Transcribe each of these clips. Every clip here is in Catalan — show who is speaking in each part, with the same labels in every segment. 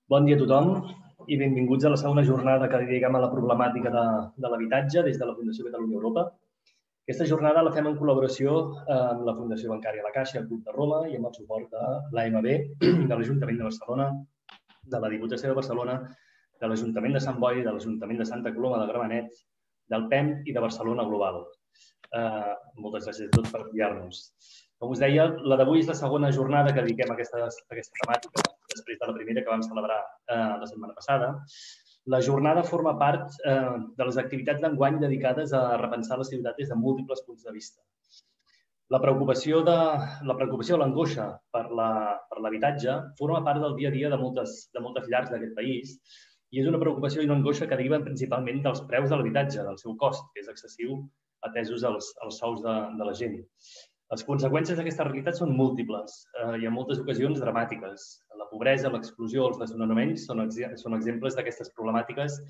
Speaker 1: Bon dia a tothom i benvinguts a la segona jornada que dediquem a la problemàtica de l'habitatge des de la Fundació Catalunya Europa. Aquesta jornada la fem en col·laboració amb la Fundació Bancària La Caixa, el Club de Roma i amb el suport de l'AMB, de l'Ajuntament de Barcelona, de la Diputació de Barcelona, de l'Ajuntament de Sant Boi, de l'Ajuntament de Santa Coloma de Gramenet, del PEM i de Barcelona Global. Moltes gràcies a tots per enviar-nos. Com us deia, la d'avui és la segona jornada que dediquem a aquesta temàtica, després de la primera que vam celebrar la setmana passada. La jornada forma part de les activitats d'enguany dedicades a repensar la ciutat des de múltiples punts de vista. La preocupació o l'angoixa per l'habitatge forma part del dia a dia de moltes llars d'aquest país i és una preocupació i una angoixa que deriven principalment dels preus de l'habitatge, del seu cost, que és excessiu atesos els sous de la gent. Les conseqüències d'aquesta realitat són múltiples i en moltes ocasions dramàtiques. La pobresa, l'exclusió, els desnonaments són exemples d'aquestes problemàtiques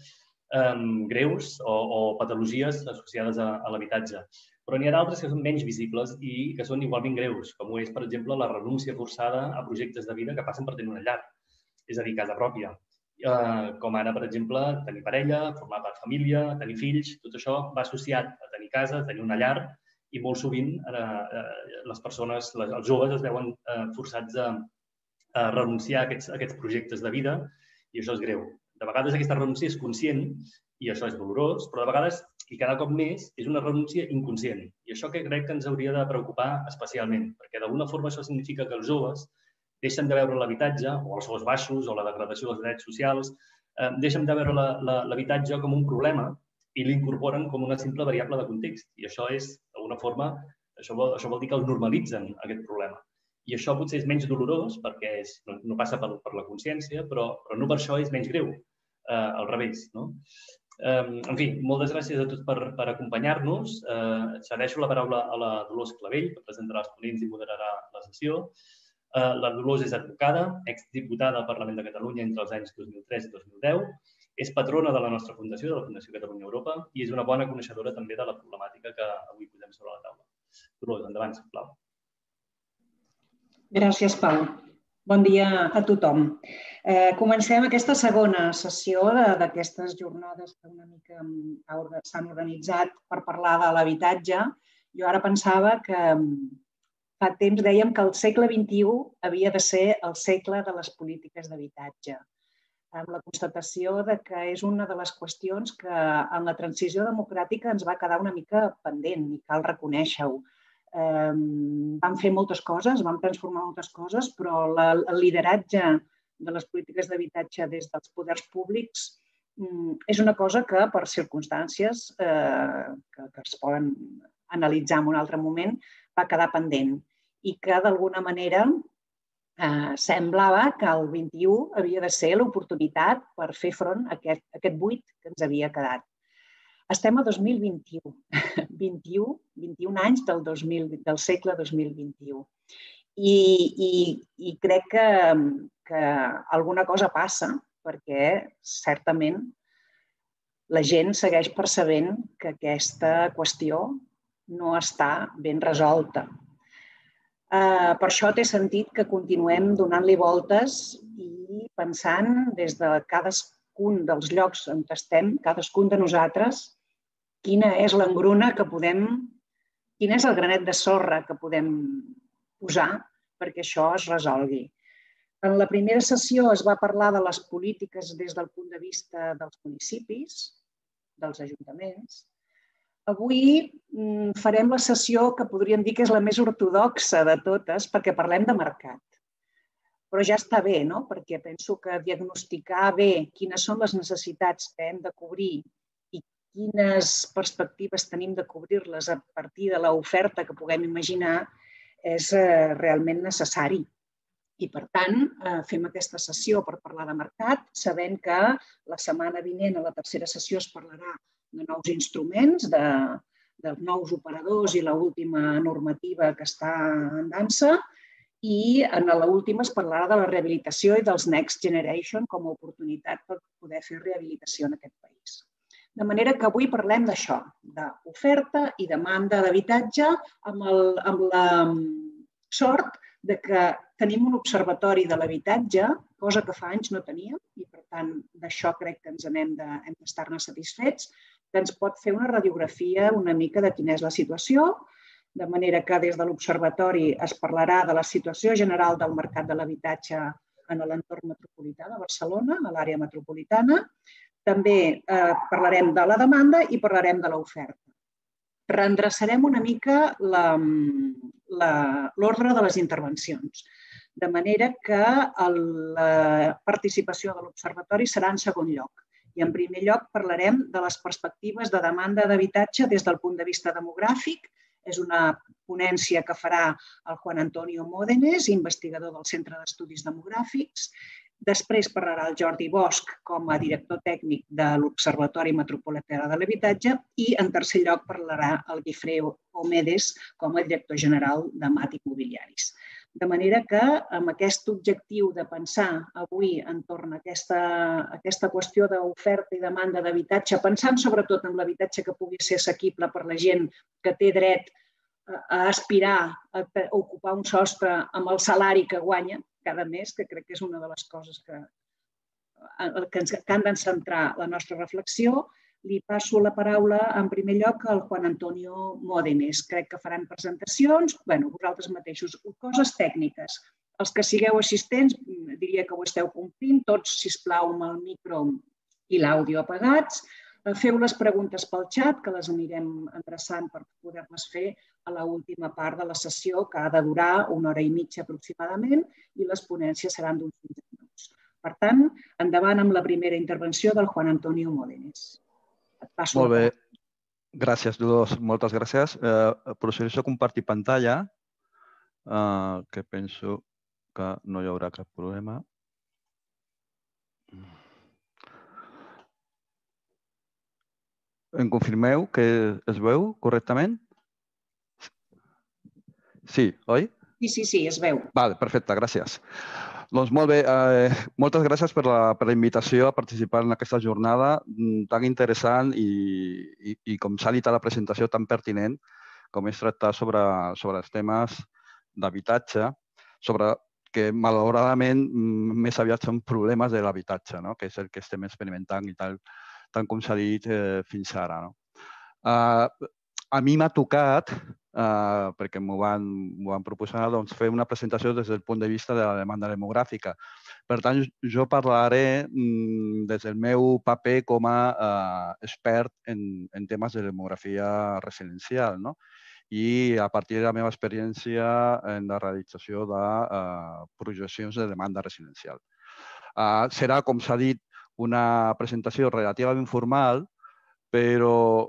Speaker 1: greus o patologies associades a l'habitatge. Però n'hi ha d'altres que són menys visibles i que són igualment greus, com ho és, per exemple, la renúncia forçada a projectes de vida que passen per tenir una llar, és a dir, casa pròpia. Com ara, per exemple, tenir parella, formar part de família, tenir fills, tot això va associat a tenir casa, a tenir una llar, i molt sovint les persones, els joves, es veuen forçats a renunciar a aquests projectes de vida i això és greu. De vegades aquesta renúncia és conscient i això és dolorós, però de vegades, i cada cop més, és una renúncia inconscient. I això que crec que ens hauria de preocupar especialment, perquè d'alguna forma això significa que els joves deixen de veure l'habitatge, o els sous baixos, o la degradació dels drets socials, deixen de veure l'habitatge com un problema i l'incorporen com una simple variable de context. I això és, d'alguna forma, això vol dir que el normalitzen, aquest problema. I això potser és menys dolorós perquè no passa per la consciència, però no per això és menys greu, al revés. En fi, moltes gràcies a tots per acompanyar-nos. Cedeixo la paraula a la Dolors Clavell, que presentarà els ponents i moderarà la sessió. La Dolors és advocada, exdiputada al Parlament de Catalunya entre els anys 2003 i 2010, és patrona de la nostra fundació, de la Fundació Catalunya Europa, i és una bona coneixedora també de la problemàtica que avui posem sobre la taula. Dolors, endavant, sisplau.
Speaker 2: Gràcies, Pau. Bon dia a tothom. Comencem aquesta segona sessió d'aquestes jornades que una mica s'han organitzat per parlar de l'habitatge. Jo ara pensava que fa temps dèiem que el segle XXI havia de ser el segle de les polítiques d'habitatge, amb la constatació que és una de les qüestions que en la transició democràtica ens va quedar una mica pendent i cal reconèixer-ho. Vam fer moltes coses, vam transformar moltes coses, però el lideratge de les polítiques d'habitatge des dels poders públics és una cosa que per circumstàncies que es poden analitzar en un altre moment va quedar pendent i que d'alguna manera semblava que el 21 havia de ser l'oportunitat per fer front a aquest buit que ens havia quedat. Estem a 2021, 21 anys del segle 2021 i crec que alguna cosa passa perquè certament la gent segueix percebent que aquesta qüestió no està ben resolta. Per això té sentit que continuem donant-li voltes i pensant des de cadascun dels llocs on estem, cadascun de nosaltres, quina és l'engruna que podem, quin és el granet de sorra que podem posar perquè això es resolgui. En la primera sessió es va parlar de les polítiques des del punt de vista dels municipis, dels ajuntaments. Avui farem la sessió que podríem dir que és la més ortodoxa de totes perquè parlem de mercat. Però ja està bé, no? Perquè penso que diagnosticar bé quines són les necessitats que hem de cobrir i quines perspectives tenim de cobrir-les a partir de l'oferta que puguem imaginar és realment necessari. I, per tant, fem aquesta sessió per parlar de mercat, sabent que la setmana vinent, a la tercera sessió, es parlarà de nous instruments, de nous operadors i l'última normativa que està en dansa i en l'última es parlarà de la rehabilitació i dels Next Generation com a oportunitat per poder fer rehabilitació en aquest país. De manera que avui parlem d'això, d'oferta i demanda d'habitatge amb la sort que tenim un observatori de l'habitatge, cosa que fa anys no teníem, i per tant d'això crec que ens hem d'estar-ne satisfets, que ens pot fer una radiografia una mica de quina és la situació, de manera que des de l'observatori es parlarà de la situació general del mercat de l'habitatge en l'entorn metropolità de Barcelona, a l'àrea metropolitana. També parlarem de la demanda i parlarem de l'oferta. Reendreçarem una mica l'ordre de les intervencions, de manera que la participació de l'observatori serà en segon lloc. I en primer lloc parlarem de les perspectives de demanda d'habitatge des del punt de vista demogràfic. És una ponència que farà el Juan Antonio Módenes, investigador del Centre d'Estudis Demogràfics. Després parlarà el Jordi Bosch com a director tècnic de l'Observatori Metropolità de l'Habitatge i, en tercer lloc, parlarà el Guifré Omedes com a director general de MAT Immobiliaris. De manera que, amb aquest objectiu de pensar avui entorn a aquesta qüestió d'oferta i demanda d'habitatge, pensant sobretot en l'habitatge que pugui ser assequible per la gent que té dret a aspirar a ocupar un sostre amb el salari que guanya cada mes, que crec que és una de les coses que han de centrar la nostra reflexió, li passo la paraula en primer lloc al Juan Antonio Módenes. Crec que faran presentacions, vosaltres mateixos, coses tècniques. Els que sigueu assistents, diria que ho esteu complint, tots, sisplau, amb el micro i l'àudio apagats. Feu les preguntes pel xat, que les anirem endreçant per poder-les fer a l'última part de la sessió, que ha de durar 1 hora i mitja aproximadament, i les ponències seran d'uns 15 minuts. Per tant, endavant amb la primera intervenció del Juan Antonio Módenes.
Speaker 3: Molt bé. Gràcies, Dolors. Moltes gràcies. Procedeixo a compartir pantalla, que penso que no hi haurà cap problema. Em confirmeu que es veu correctament? Sí, oi?
Speaker 2: Sí, es veu.
Speaker 3: Perfecte, gràcies. Doncs molt bé, moltes gràcies per la invitació a participar en aquesta jornada tan interessant i com s'ha dit a la presentació, tan pertinent com és tractar sobre els temes d'habitatge, sobre que malauradament més aviat són problemes de l'habitatge, que és el que estem experimentant i tal com s'ha dit fins ara. A mi m'ha tocat, perquè m'ho van proposar, fer una presentació des del punt de vista de la demanda demogràfica. Per tant, jo parlaré des del meu paper com a expert en temes de demografia residencial i a partir de la meva experiència en la realització de projeccions de demanda residencial. Serà, com s'ha dit, una presentació relativament formal, però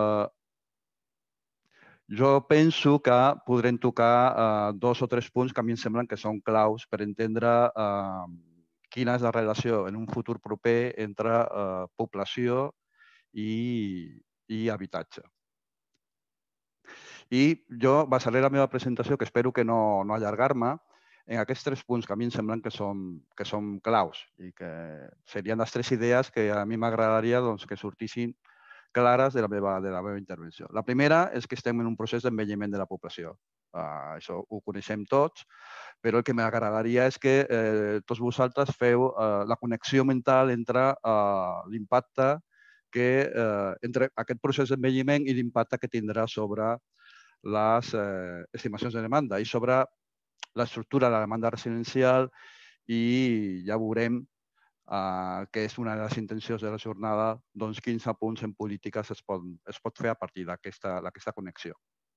Speaker 3: jo penso que podrem tocar 2 o 3 punts que a mi em semblen que són claus per entendre quina és la relació en un futur proper entre població i habitatge. I jo basaré la meva presentació, que espero que no allargar-me, en aquests 3 punts que a mi em semblen que són claus i que serien les 3 idees que a mi m'agradaria que sortissin clares de la meva intervenció. La primera és que estem en un procés d'envelliment de la població. Això ho coneixem tots, però el que m'agradaria és que tots vosaltres feu la connexió mental entre l'impacte entre aquest procés d'envelliment i l'impacte que tindrà sobre les estimacions de demanda i sobre l'estructura de la demanda residencial i ja veurem que és una de les intencions de la jornada, doncs 15 punts en polítiques es pot fer a partir d'aquesta connexió.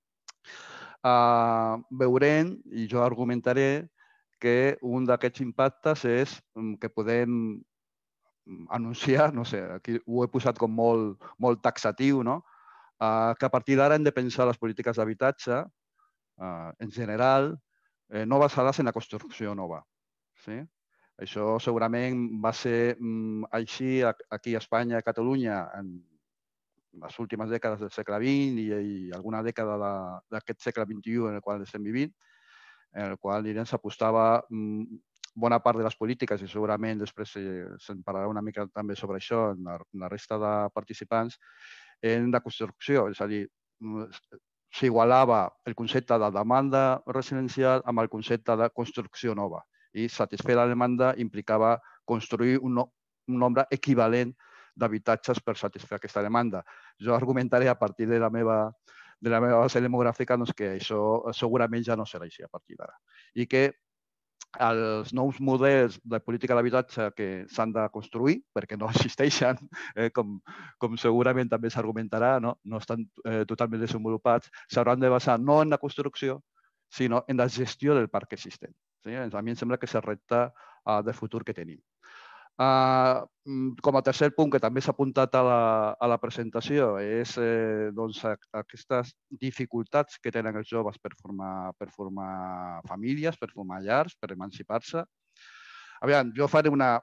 Speaker 3: Veurem, i jo argumentaré, que un d'aquests impactes és que podem anunciar, no sé, aquí ho he posat com molt taxatiu, que a partir d'ara hem de pensar les polítiques d'habitatge, en general, no basades en la construcció nova. Això segurament va ser així aquí a Espanya i a Catalunya en les últimes dècades del segle XX i alguna dècada d'aquest segle XXI en el qual estem vivint, en el qual s'apostava bona part de les polítiques, i segurament després se'n parlarà una mica també sobre això en la resta de participants, en la construcció. És a dir, s'igualava el concepte de demanda residencial amb el concepte de construcció nova. I satisfer la demanda implicava construir un nombre equivalent d'habitatges per satisfer aquesta demanda. Jo argumentaré a partir de la meva base demogràfica que això segurament ja no serà així a partir d'ara. I que els nous models de política d'habitatge que s'han de construir, perquè no existeixen, com segurament també s'argumentarà, no estan totalment desenvolupats, s'hauran de basar no en la construcció, sinó en la gestió del parc existent. A mi em sembla que és el repte de futur que tenim. Com a tercer punt, que també s'ha apuntat a la presentació, és aquestes dificultats que tenen els joves per formar famílies, per formar llars, per emancipar-se. Aviam, jo faré una...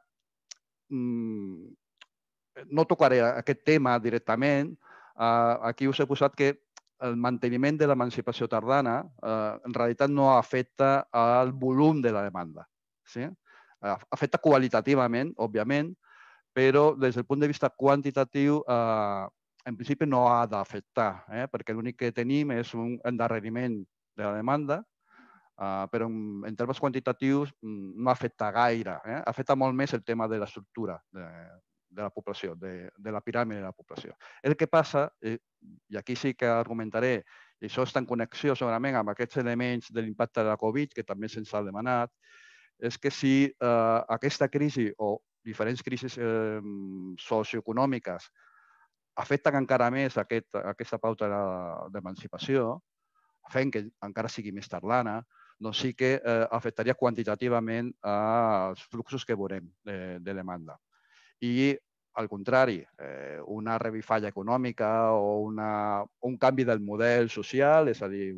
Speaker 3: No tocaré aquest tema directament. Aquí us he posat que el manteniment de l'emancipació tardana en realitat no afecta el volum de la demanda. Afecta qualitativament, òbviament, però des del punt de vista quantitatiu, en principi no ha d'afectar, perquè l'únic que tenim és un endarreriment de la demanda, però en termes quantitatius no afecta gaire. Afecta molt més el tema de l'estructura de la població, de la piràmide de la població. El que passa, i aquí sí que argumentaré, i això està en connexió segurament amb aquests elements de l'impacte de la Covid, que també se'ns ha demanat, és que si aquesta crisi o diferents crisis socioeconòmiques afecten encara més aquesta pauta d'emancipació, fent que encara sigui més tardana, doncs sí que afectaria quantitativament els fluxos que veurem de demanda. I, al contrari, una revifalla econòmica o un canvi del model social, és a dir,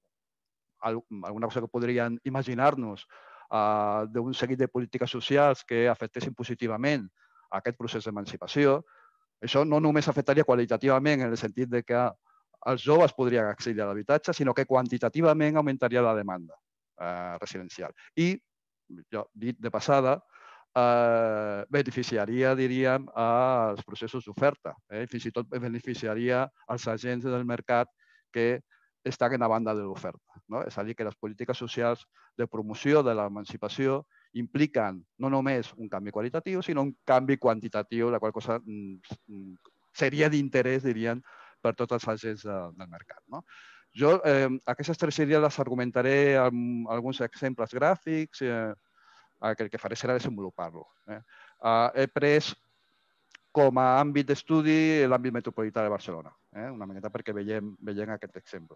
Speaker 3: alguna cosa que podríem imaginar-nos d'un seguit de polítiques socials que afectessin positivament aquest procés d'emancipació. Això no només afectaria qualitativament en el sentit que els joves podrien accedir a l'habitatge, sinó que quantitativament augmentaria la demanda residencial. I, dit de passada, beneficiaria, diríem, els processos d'oferta. Fins i tot beneficiaria els agents del mercat que estan en la banda de l'oferta. És a dir, que les polítiques socials de promoció de l'emancipació impliquen no només un canvi qualitatiu, sinó un canvi quantitatiu, la qual cosa seria d'interès, dirien, per tots els agents del mercat. Jo aquestes tres idees les argumentaré amb alguns exemples gràfics, que el que faré serà desenvolupar-lo. He pres com a àmbit d'estudi l'àmbit metropolità de Barcelona, una miqueta perquè veiem aquest exemple.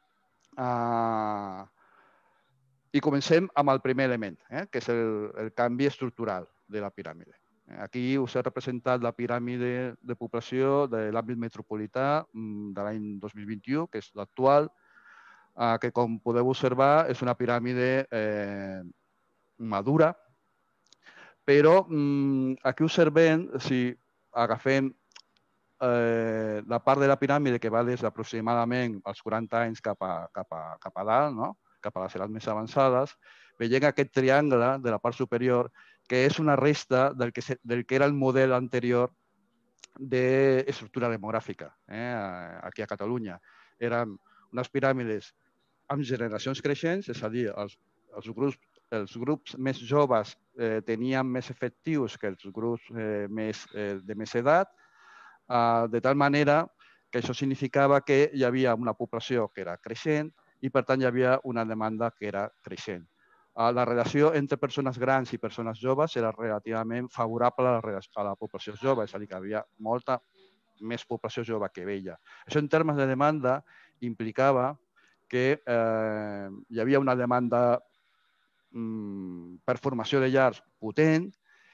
Speaker 3: I comencem amb el primer element, que és el canvi estructural de la piràmide. Aquí us he representat la piràmide de població de l'àmbit metropolità de l'any 2021, que és l'actual, que, com podeu observar, és una piràmide madura, però aquí observem, si agafem la part de la piràmide que va des d'aproximadament als 40 anys cap a dalt, cap a les edats més avançades, veiem aquest triangle de la part superior que és una resta del que era el model anterior d'estructura demogràfica aquí a Catalunya. Eren unes piràmides amb generacions creixents, és a dir, els grups més joves tenien més efectius que els grups de més edat, de tal manera que això significava que hi havia una població que era creixent i, per tant, hi havia una demanda que era creixent. La relació entre persones grans i persones joves era relativament favorable a la població jove, és a dir, que hi havia molta més població jove que vella. Això, en termes de demanda, implicava que hi havia una demanda per formació de llars potent,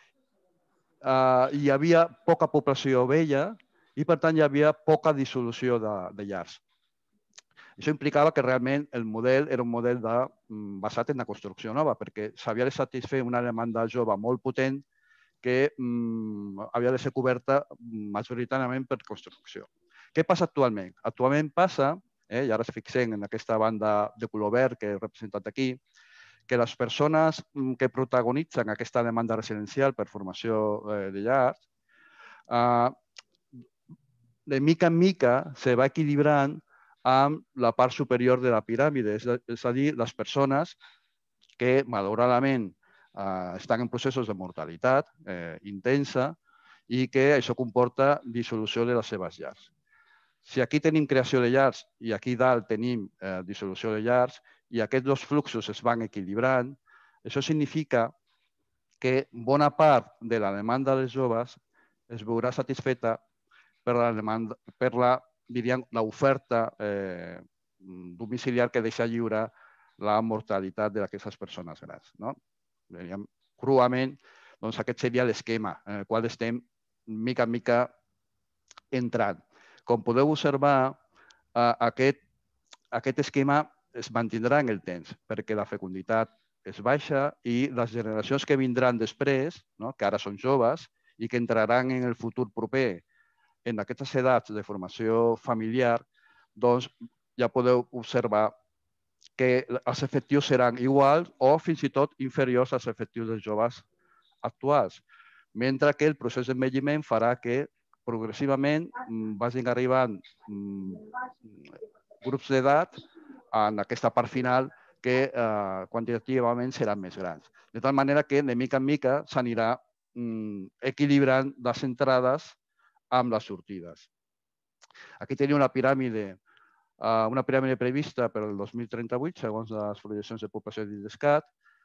Speaker 3: hi havia poca població vella i, per tant, hi havia poca dissolució de llars. Això implicava que realment el model era un model basat en la construcció nova, perquè s'havia de satisfer una demanda jove molt potent que havia de ser coberta majoritàriament per construcció. Què passa actualment? Actualment passa, i ara es fixem en aquesta banda de color verd que he representat aquí, que les persones que protagonitzen aquesta demanda residencial per formació de llars, de mica en mica se va equilibrant amb la part superior de la piràmide, és a dir, les persones que, malauradament, estan en processos de mortalitat intensa i que això comporta dissolució de les seves llars. Si aquí tenim creació de llars i aquí dalt tenim dissolució de llars i aquests dos fluxos es van equilibrant, això significa que bona part de la demanda dels joves es veurà satisfeta per l'oferta domiciliar que deixa lliure la mortalitat d'aquestes persones grans. Cruament, aquest seria l'esquema en el qual estem mica en mica entrant. Com podeu observar, aquest esquema es mantindrà en el temps perquè la fecunditat és baixa i les generacions que vindran després, que ara són joves i que entraran en el futur proper en aquestes edats de formació familiar, doncs ja podeu observar que els efectius seran iguals o fins i tot inferiors als efectius dels joves actuals, mentre que el procés d'envelliment farà que progressivament vagin arribant grups d'edat en aquesta part final que quantitativament seran més grans. De tal manera que de mica en mica s'anirà equilibrant les entrades amb les sortides. Aquí teniu una piràmide prevista per al 2038, segons les projeccions de població d'IDESCAT.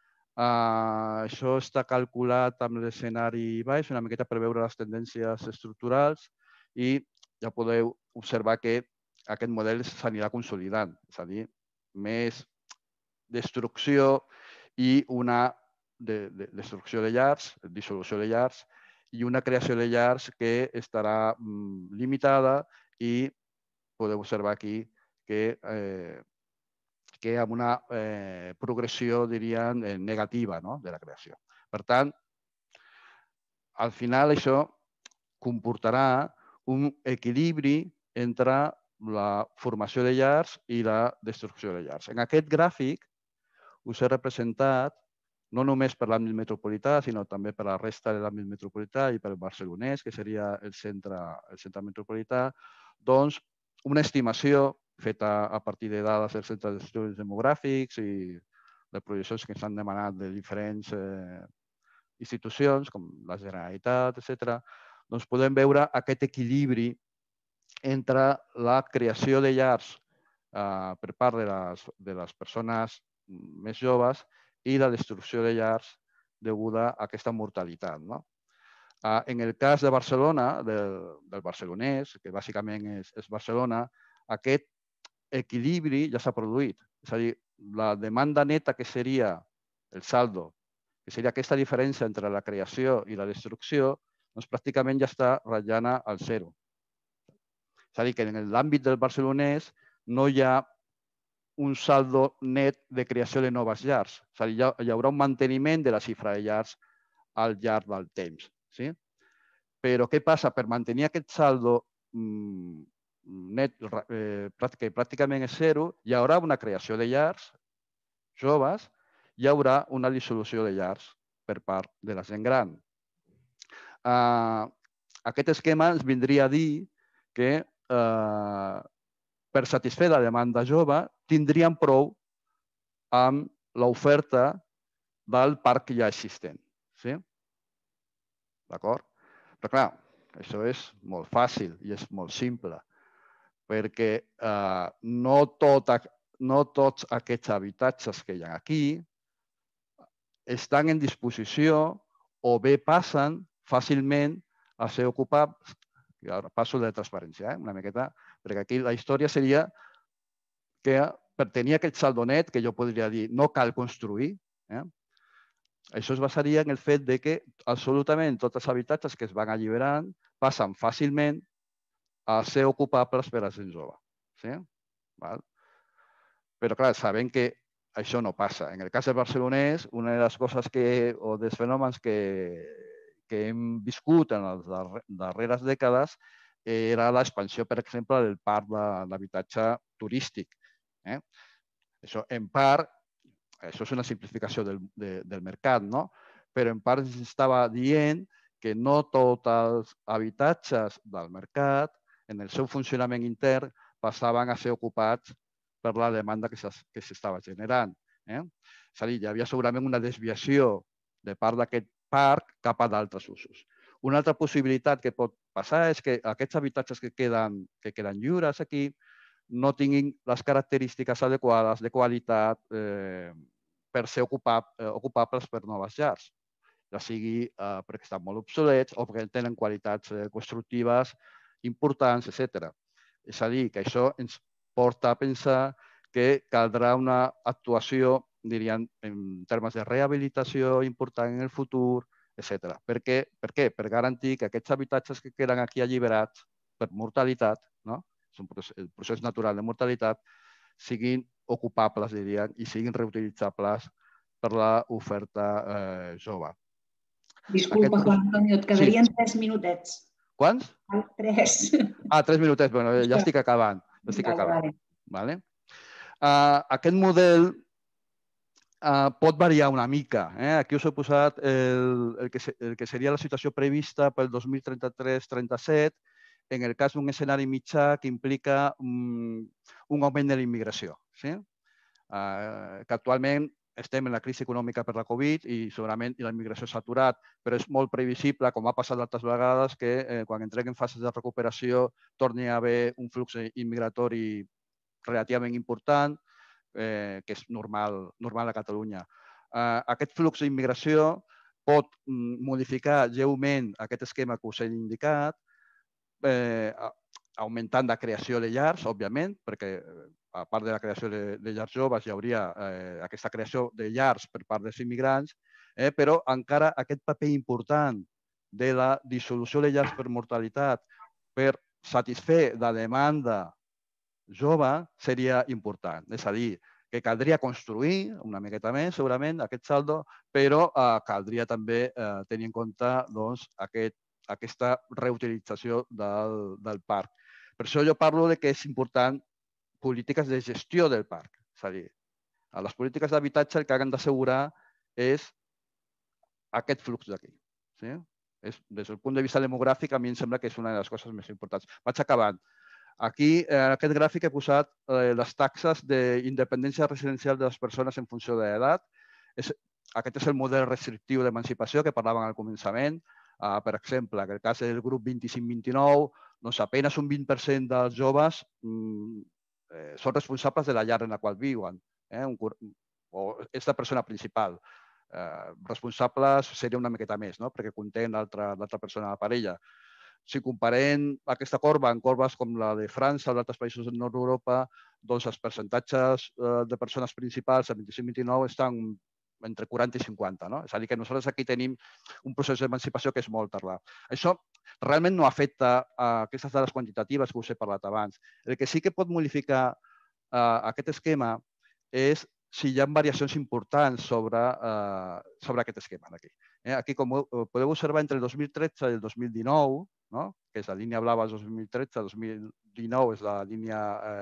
Speaker 3: Això està calculat amb l'escenari baix, una miqueta per veure les tendències estructurals i ja podeu observar que aquest model s'anirà consolidant, és a dir, més destrucció i una destrucció de llars, dissolució de llars i una creació de llars que estarà limitada i podeu observar aquí que amb una progressió, diríem, negativa de la creació. Per tant, al final això comportarà un equilibri entre la formació de llars i la destrucció de llars. En aquest gràfic us he representat, no només per l'àmbit metropolità, sinó també per la resta de l'àmbit metropolità i per el barcelonès, que seria el centre metropolità, doncs una estimació feta a partir de dades del Centre d'Estudis Demogràfics i de projeccions que s'han demanat de diferents institucions, com la Generalitat, etc., doncs podem veure aquest equilibri entre la creació de llars per part de les persones més joves i la destrucció de llars deguda a aquesta mortalitat. En el cas de Barcelona, del barcelonès, que bàsicament és Barcelona, aquest equilibri ja s'ha produït. És a dir, la demanda neta, que seria el saldo, que seria aquesta diferència entre la creació i la destrucció, doncs pràcticament ja està ratllant al zero. És a dir, que en l'àmbit del barcelonès no hi ha un saldo net de creació de noves llars. És a dir, hi haurà un manteniment de la xifra de llars al llarg del temps. Però què passa? Per mantenir aquest saldo net, que pràcticament és zero, hi haurà una creació de llars joves, hi haurà una dissolució de llars per part de la gent gran. Aquest esquema ens vindria a dir que per satisfer la demanda jove tindríem prou amb l'oferta del parc ja existent. D'acord? Però clar, això és molt fàcil i és molt simple, perquè no tots aquests habitatges que hi ha aquí estan en disposició o bé passen fàcilment a ser ocupats. Ara passo de transparència, una miqueta, perquè aquí la història seria que per tenir aquest saldo net, que jo podria dir no cal construir, això es basaria en el fet que absolutament tots els habitatges que es van alliberant passen fàcilment a ser ocupables per a gent jove. Però, clar, sabem que això no passa. En el cas del barcelonès, una de les coses o dels fenòmens que hem viscut en les darreres dècades era l'expansió, per exemple, del parc d'habitatge turístic. Això, en part, això és una simplificació del mercat, però en part estava dient que no tots els habitatges del mercat, en el seu funcionament intern, passaven a ser ocupats per la demanda que s'estava generant. És a dir, hi havia segurament una desviació de part d'aquest parc cap a d'altres usos. Una altra possibilitat que pot passar és que aquests habitatges que queden lliures aquí no tinguin les característiques adequades de qualitat per ser ocupables per noves llars, ja sigui perquè estan molt obsolets o perquè tenen qualitats constructives importants, etc. És a dir, que això ens porta a pensar que caldrà una actuació, diríem, en termes de rehabilitació important en el futur, etc. Per què? Per garantir que aquests habitatges que queden aquí alliberats per mortalitat, és el procés natural de mortalitat, siguin ocupables, diríem, i siguin reutilitzables per l'oferta jove.
Speaker 2: Disculpa, Juan Antonio, et quedarien 3 minutets.
Speaker 3: Quants?
Speaker 2: 3.
Speaker 3: 3 minutets. Bueno, ja estic acabant. Vale. Aquest model pot variar una mica. Aquí us he posat el que seria la situació prevista pel 2033-37 en el cas d'un escenari mitjà que implica un augment de la immigració. Que actualment estem en la crisi econòmica per la Covid i segurament la immigració s'ha aturat, però és molt previsible, com ha passat altres vegades, que quan entrem en fases de recuperació torni a haver un flux immigratori relativament important, que és normal a Catalunya. Aquest flux d'immigració pot modificar lleument aquest esquema que us he indicat, augmentant la creació de llars, òbviament, perquè a part de la creació de llars joves hi hauria aquesta creació de llars per part dels immigrants, però encara aquest paper important de la dissolució de llars per mortalitat per satisfer la demanda jove seria important. És a dir, que caldria construir una miqueta més, segurament, aquest saldo, però caldria també tenir en compte aquesta reutilització del parc. Per això jo parlo que és important polítiques de gestió del parc. És a dir, a les polítiques d'habitatge el que han d'assegurar és aquest flux d'aquí. Des del punt de vista demogràfic, a mi em sembla que és una de les coses més importants. Vaig acabant. Aquí, en aquest gràfic, he posat les taxes d'independència residencial de les persones en funció de l'edat. Aquest és el model restrictiu d'emancipació que parlàvem al començament. Per exemple, en el cas del grup 25-29, doncs apenas un 20% dels joves són responsables de la llar en la qual viuen, o és la persona principal. Responsables seria una miqueta més, perquè conté l'altra persona de la parella. Si comparem aquesta corba amb corbes com la de França o d'altres països del nord d'Europa, doncs els percentatges de persones principals a 25-29 estan entre 40 i 50. És a dir, que nosaltres aquí tenim un procés d'emancipació que és molt tardà. Això realment no afecta aquestes dades quantitatives que us he parlat abans. El que sí que pot modificar aquest esquema és si hi ha variacions importants sobre aquest esquema d'aquí. Aquí, com podeu observar, entre el 2013 i el 2019, que és la línia blava del 2013, 2019 és la línia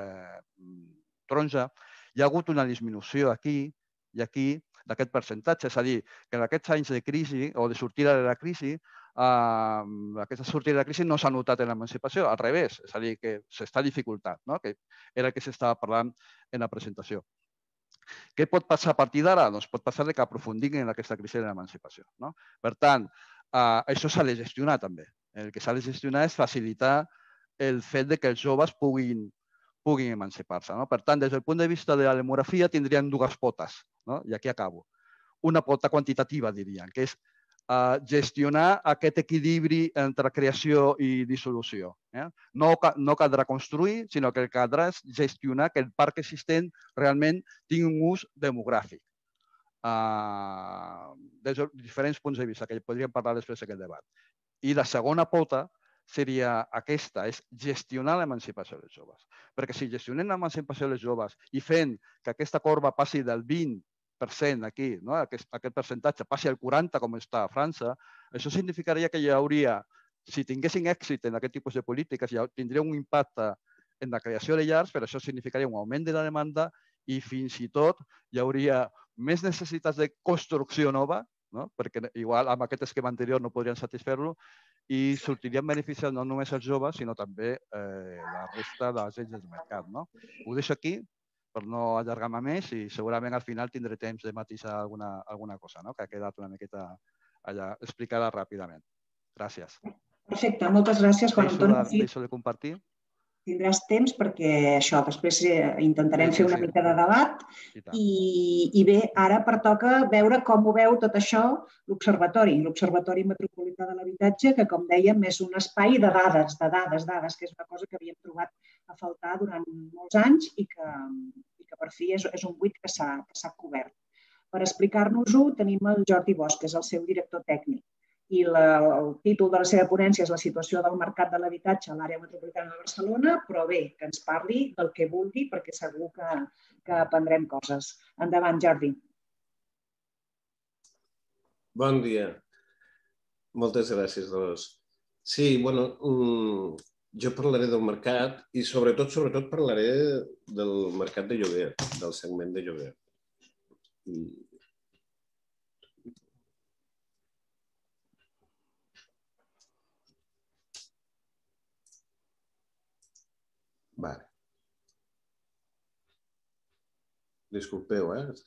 Speaker 3: taronja, hi ha hagut una disminució aquí i aquí d'aquest percentatge. És a dir, que en aquests anys de crisi o de sortida de la crisi, aquesta sortida de la crisi no s'ha notat en l'emancipació, al revés, és a dir, que s'està dificultant, que era el que s'estava parlant en la presentació. Què pot passar a partir d'ara? Doncs pot passar que aprofundim en aquesta crisi de l'emancipació. Per tant, això s'ha de gestionar també. El que s'ha de gestionar és facilitar el fet que els joves puguin emancipar-se. Per tant, des del punt de vista de la demografia tindrien dues potes, i aquí acabo. Una pota quantitativa, diríem, que és gestionar aquest equilibri entre creació i dissolució. No caldrà construir, sinó que el que caldrà és gestionar que el parc existent realment tingui un ús demogràfic. Des de diferents punts de vista, que podríem parlar després d'aquest debat. I la segona pota seria aquesta, és gestionar l'emancipació dels joves. Perquè si gestionem l'emancipació dels joves i fent que aquesta corba passi del 20% aquí, aquest percentatge passi al 40% com està a França, això significaria que hi hauria, si tinguessin èxit en aquest tipus de polítiques, tindria un impacte en la creació de llars, però això significaria un augment de la demanda i fins i tot hi hauria més necessitats de construcció nova, perquè igual amb aquest esquema anterior no podrien satisfer-lo, i sortirien beneficiats no només els joves, sinó també la resta dels agents del mercat. Ho deixo aquí per no allargar-me més i segurament al final tindré temps de matisar alguna cosa que ha quedat una miqueta allà explicada ràpidament. Gràcies.
Speaker 2: Perfecte, moltes gràcies, Juan Antoni.
Speaker 3: Deixo de compartir.
Speaker 2: Tindràs temps perquè això, després intentarem fer una mica de debat i bé, ara pertoca veure com ho veu tot això l'Observatori Metropolità de l'Habitatge, que com dèiem és un espai de dades, que és una cosa que havíem trobat a faltar durant molts anys i que per fi és un buit que s'ha cobert. Per explicar-nos-ho tenim el Jordi Bosch, que és el seu director tècnic. I el títol de la seva ponència és la situació del mercat de l'habitatge a l'àrea metropolitana de Barcelona, però bé, que ens parli del que vulgui, perquè segur que aprendrem coses. Endavant, Jordi.
Speaker 4: Bon dia. Moltes gràcies, Dolors. Sí, jo parlaré del mercat i sobretot parlaré del mercat de lloguer, del segment de lloguer. Vale. Disculpeu,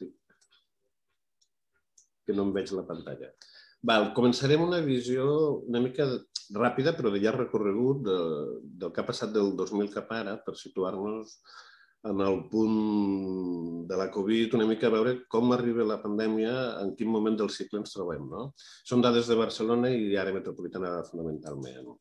Speaker 4: que no em veig la pantalla. Començarem una visió una mica ràpida, però de llarg recorregut del que ha passat del 2000 cap ara, per situar-nos en el punt de la Covid, una mica a veure com arriba la pandèmia, en quin moment del cicle ens trobem. Són dades de Barcelona i àrea metropolitana fonamentalment.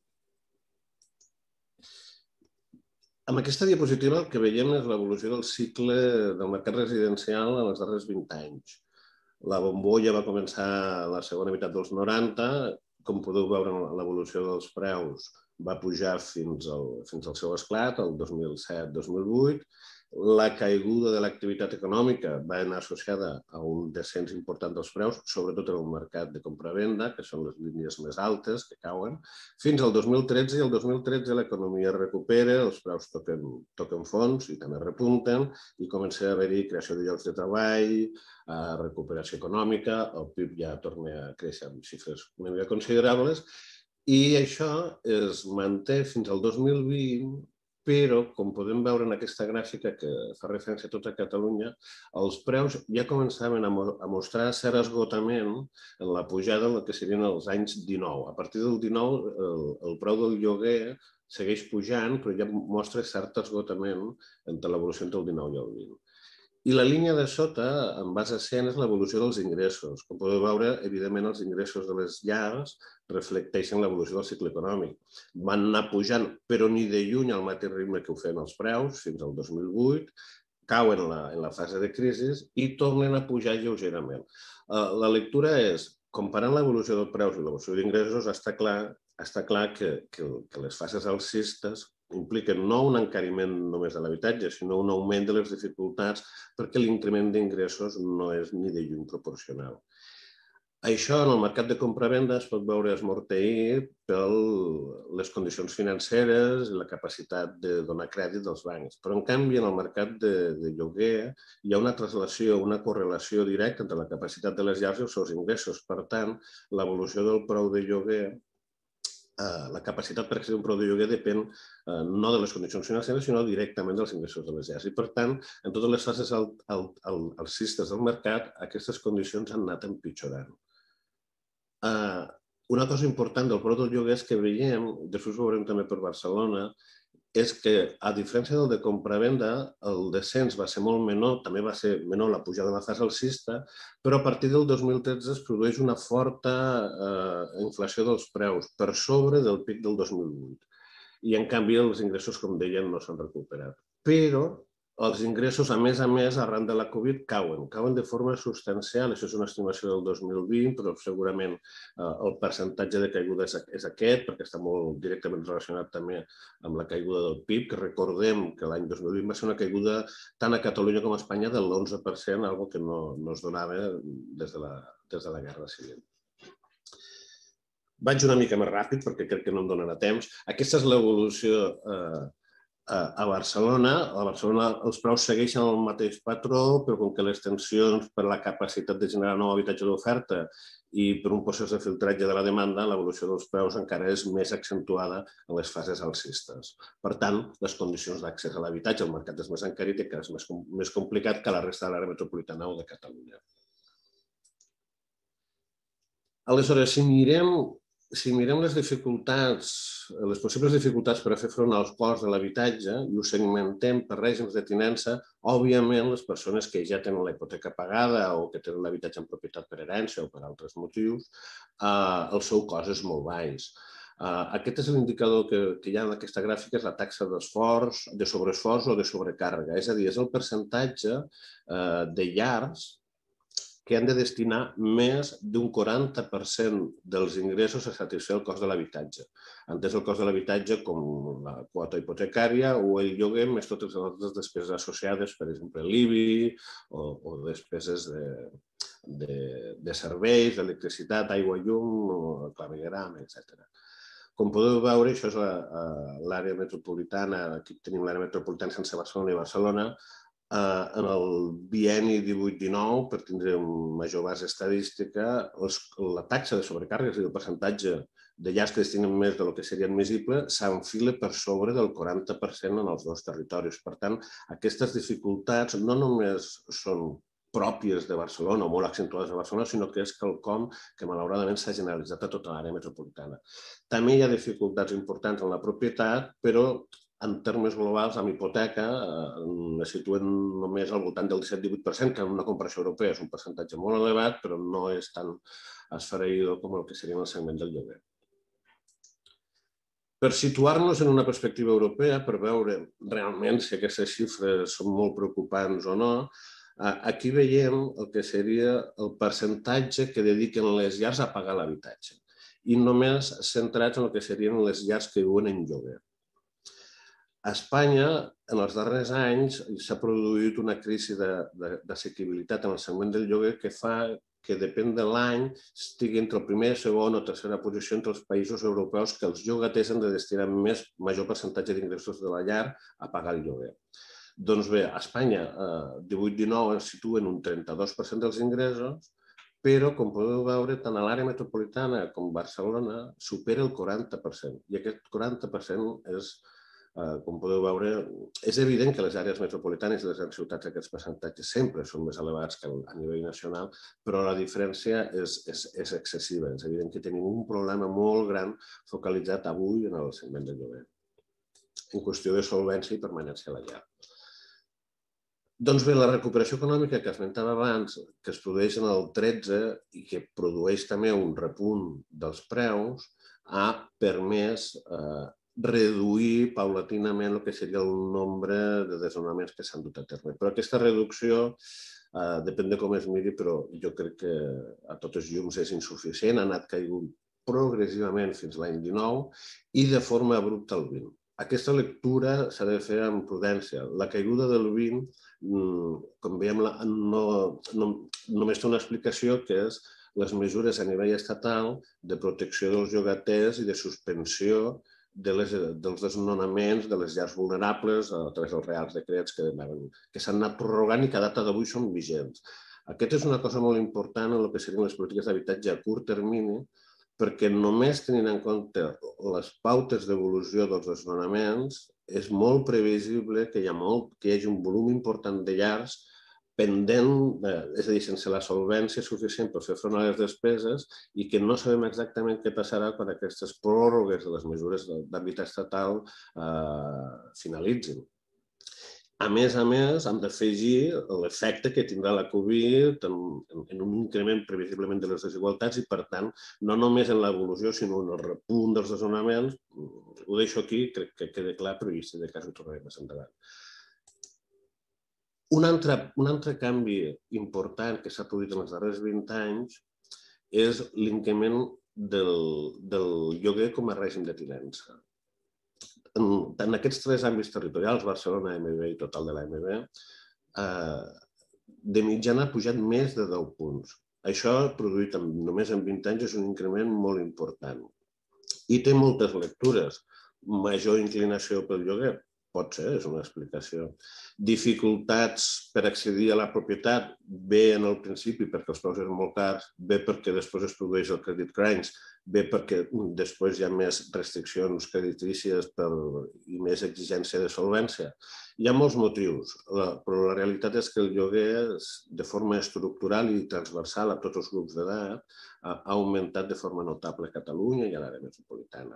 Speaker 4: Amb aquesta diapositiva el que veiem és l'evolució del cicle del mercat residencial en els darrers 20 anys. La bombolla va començar a la segona meitat dels 90, com podeu veure en l'evolució dels preus, va pujar fins al seu esclat, el 2007-2008. La caiguda de l'activitat econòmica va anar associada a un descens important dels preus, sobretot en el mercat de compra-venda, que són les línies més altes que cauen, fins al 2013, i el 2013 l'economia recupera, els preus toquen fons i també repunten, i comença a haver-hi creació de llocs de treball, recuperació econòmica, el PIB ja torna a créixer amb xifres una mica considerables, i això es manté fins al 2020, però, com podem veure en aquesta gràfica que fa referència a tota Catalunya, els preus ja començaven a mostrar cert esgotament en la pujada en el que serien els anys 19. A partir del 19, el preu del lloguer segueix pujant, però ja mostra cert esgotament entre l'evolució entre el 19 i el 20. I la línia de sota, en base ascendent, és l'evolució dels ingressos. Com podeu veure, evidentment, els ingressos de les llars reflecteixen l'evolució del cicle econòmic. Van anar pujant, però ni de lluny al mateix ritme que ho feien els preus, fins al 2008, cauen en la fase de crisi i tornen a pujar lleugerament. La lectura és, comparant l'evolució dels preus i l'evolució d'ingressos, està clar que les fases alcistes impliquen no un encariment només de l'habitatge, sinó un augment de les dificultats perquè l'increment d'ingressos no és ni de lluny proporcional. Això en el mercat de compra-venda es pot veure esmorteït per les condicions financeres i la capacitat de donar crèdit dels bancs. Però, en canvi, en el mercat de lloguer hi ha una translació, una correlació directa entre la capacitat de les llars i els seus ingressos. Per tant, l'evolució del preu de lloguer, la capacitat per accedir a un preu de lloguer depèn no de les condicions financeres, sinó directament dels ingressos de les llars. I, per tant, en totes les fases alcistes del mercat, aquestes condicions han anat empitjorant. Una cosa important del preu del lloguer és que veiem, després ho veurem també per Barcelona, és que, a diferència del de compra-venda, el descens va ser molt menor, també va ser menor la pujada de la fase alcista, però a partir del 2013 es produeix una forta inflació dels preus, per sobre del pic del 2008. I, en canvi, els ingressos, com deien, no s'han recuperat. Però els ingressos, a més, arran de la Covid, cauen de forma substancial. Això és una estimació del 2020, però segurament el percentatge de caiguda és aquest, perquè està molt directament relacionat també amb la caiguda del PIB, que recordem que l'any 2020 va ser una caiguda tant a Catalunya com a Espanya de l'11%, algo que no es donava des de la Guerra Civil. Vaig una mica més ràpid, perquè crec que no em donarà temps. Aquesta és l'evolució A Barcelona els preus segueixen el mateix patró, però com que les tensions per la capacitat de generar nou habitatge d'oferta i per un procés de filtratge de la demanda, l'evolució dels preus encara és més accentuada en les fases alcistes. Per tant, les condicions d'accés a l'habitatge, el mercat és més encarit i encara és més complicat que la resta de l'àrea metropolitana o de Catalunya. Aleshores, si mirem les dificultats, les possibles dificultats per a fer front als costs de l'habitatge i ho segmentem per règims de tinença, òbviament les persones que ja tenen la hipoteca pagada o que tenen l'habitatge en propietat per herència o per altres motius, el seu cost és molt baix. Aquest és l'indicador que hi ha en aquesta gràfica, és la taxa d'esforç, de sobreesforç o de sobrecàrrega. És a dir, és el percentatge de llars que han de destinar més d'un 40% dels ingressos a satisfer el cost de l'habitatge. Entès el cost de l'habitatge com la quota hipotecària o el lloguer, més totes les altres despeses associades, per exemple, l'IBI o despeses de serveis, d'electricitat, aigua, llum, clavegueram, etc. Com podeu veure, això és l'àrea metropolitana, aquí tenim l'àrea metropolitana sense Barcelona i Barcelona. En el bienni 18-19, per tindre una major base estadística, la taxa de sobrecàrregues i el percentatge de llars que destinen més del que seria admissible s'enfila per sobre del 40% en els dos territoris. Per tant, aquestes dificultats no només són pròpies de Barcelona o molt accentuades a Barcelona, sinó que és quelcom que malauradament s'ha generalitzat a tota l'àrea metropolitana. També hi ha dificultats importants en la propietat, però en termes globals, amb hipoteca, es situen només al voltant del 17-18%, que en una comparació europea és un percentatge molt elevat, però no és tan esfereïdor com el que seria en el segment del lloguer. Per situar-nos en una perspectiva europea, per veure realment si aquestes xifres són molt preocupants o no, aquí veiem el que seria el percentatge que dediquen les llars a pagar l'habitatge i només centrats en el que serien les llars que viuen en lloguer. A Espanya, en els darrers anys, s'ha produït una crisi d'assequibilitat en el segment del lloguer que fa que, depèn de l'any, estigui entre el primer, segona o tercera posició entre els països europeus que els llogaters han de destinar major percentatge d'ingressos de la llar a pagar el lloguer. Doncs bé, a Espanya, 18-19 es situen un 32% dels ingressos, però, com podeu veure, tant a l'àrea metropolitana com a Barcelona supera el 40%. I aquest 40% és, com podeu veure, és evident que les àrees metropolitanes i les grans ciutats aquests percentatges sempre són més elevats que a nivell nacional, però la diferència és excessiva. És evident que tenim un problema molt gran focalitzat avui en el segment del lloguer, en qüestió de solvència i permanència a la llar. Doncs bé, la recuperació econòmica que esmentava abans, que es produeix en el 13 i que produeix també un repunt dels preus, ha permès reduir paulatinament el que seria el nombre de desnonaments que s'han dut a terme. Però aquesta reducció, depèn de com es miri, però jo crec que a totes llums és insuficient, ha anat caigant progressivament fins l'any 19 i de forma abrupta al 20. Aquesta lectura s'ha de fer amb prudència. La caiguda del 20, com veiem, només té una explicació que és les mesures a nivell estatal de protecció dels llogaters i de suspensió dels desnonaments de les llars vulnerables a través dels reals decrets que s'han anat prorrogant i que a data d'avui són vigents. Aquesta és una cosa molt important en el que serien les polítiques d'habitatge a curt termini, perquè només tenint en compte les pautes d'evolució dels desnonaments és molt previsible que hi hagi un volum important de llars pendent, és a dir, sense la solvència suficient per fer front a les despeses i que no sabem exactament què passarà quan aquestes pròrrogues de les mesures d'àmbit estatal finalitzin. A més, hem d'afegir l'efecte que tindrà la Covid en un increment previsiblement de les desigualtats i, per tant, no només en l'evolució, sinó en el repunt dels desnonaments. Ho deixo aquí, crec que queda clar, però si de cas ho tornarem més endavant. Un altre canvi important que s'ha produït en els darrers 20 anys és l'increment del lloguer com a règim de tinença. En aquests tres àmbits territorials, Barcelona, AMB i total de l'AMB, de mitjana ha pujat més de 10 punts. Això, produït només en 20 anys, és un increment molt important. I té moltes lectures. Major inclinació pel lloguer, pot ser, és una explicació. Dificultats per accedir a la propietat, bé en el principi perquè els preus eren molt cars, bé perquè després es produeix el credit crunch, bé perquè després hi ha més restriccions creditícies i més exigència de solvència. Hi ha molts motius, però la realitat és que el lloguer, de forma estructural i transversal a tots els grups d'edat, ha augmentat de forma notable a Catalunya i a l'àrea metropolitana.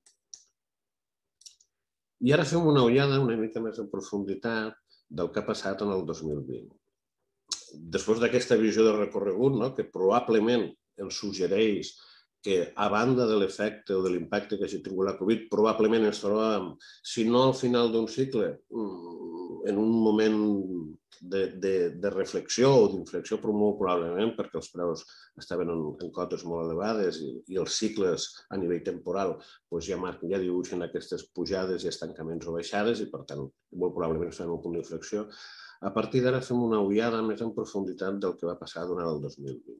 Speaker 4: I ara fem una ullada una mica més en profunditat del que ha passat en el 2020. Després d'aquesta visió de recorregut, que probablement ens suggereix que, a banda de l'efecte o de l'impacte que hagi tingut la Covid, probablement ens trobàvem, si no al final d'un cicle, en un moment de reflexió o d'inflexió, però molt probablement perquè els preus estaven en cotes molt elevades i els cicles a nivell temporal ja dibuixen aquestes pujades i estancaments o baixades i, per tant, molt probablement estem en un punt d'inflexió. A partir d'ara fem una ullada més en profunditat del que va passar durant el 2020.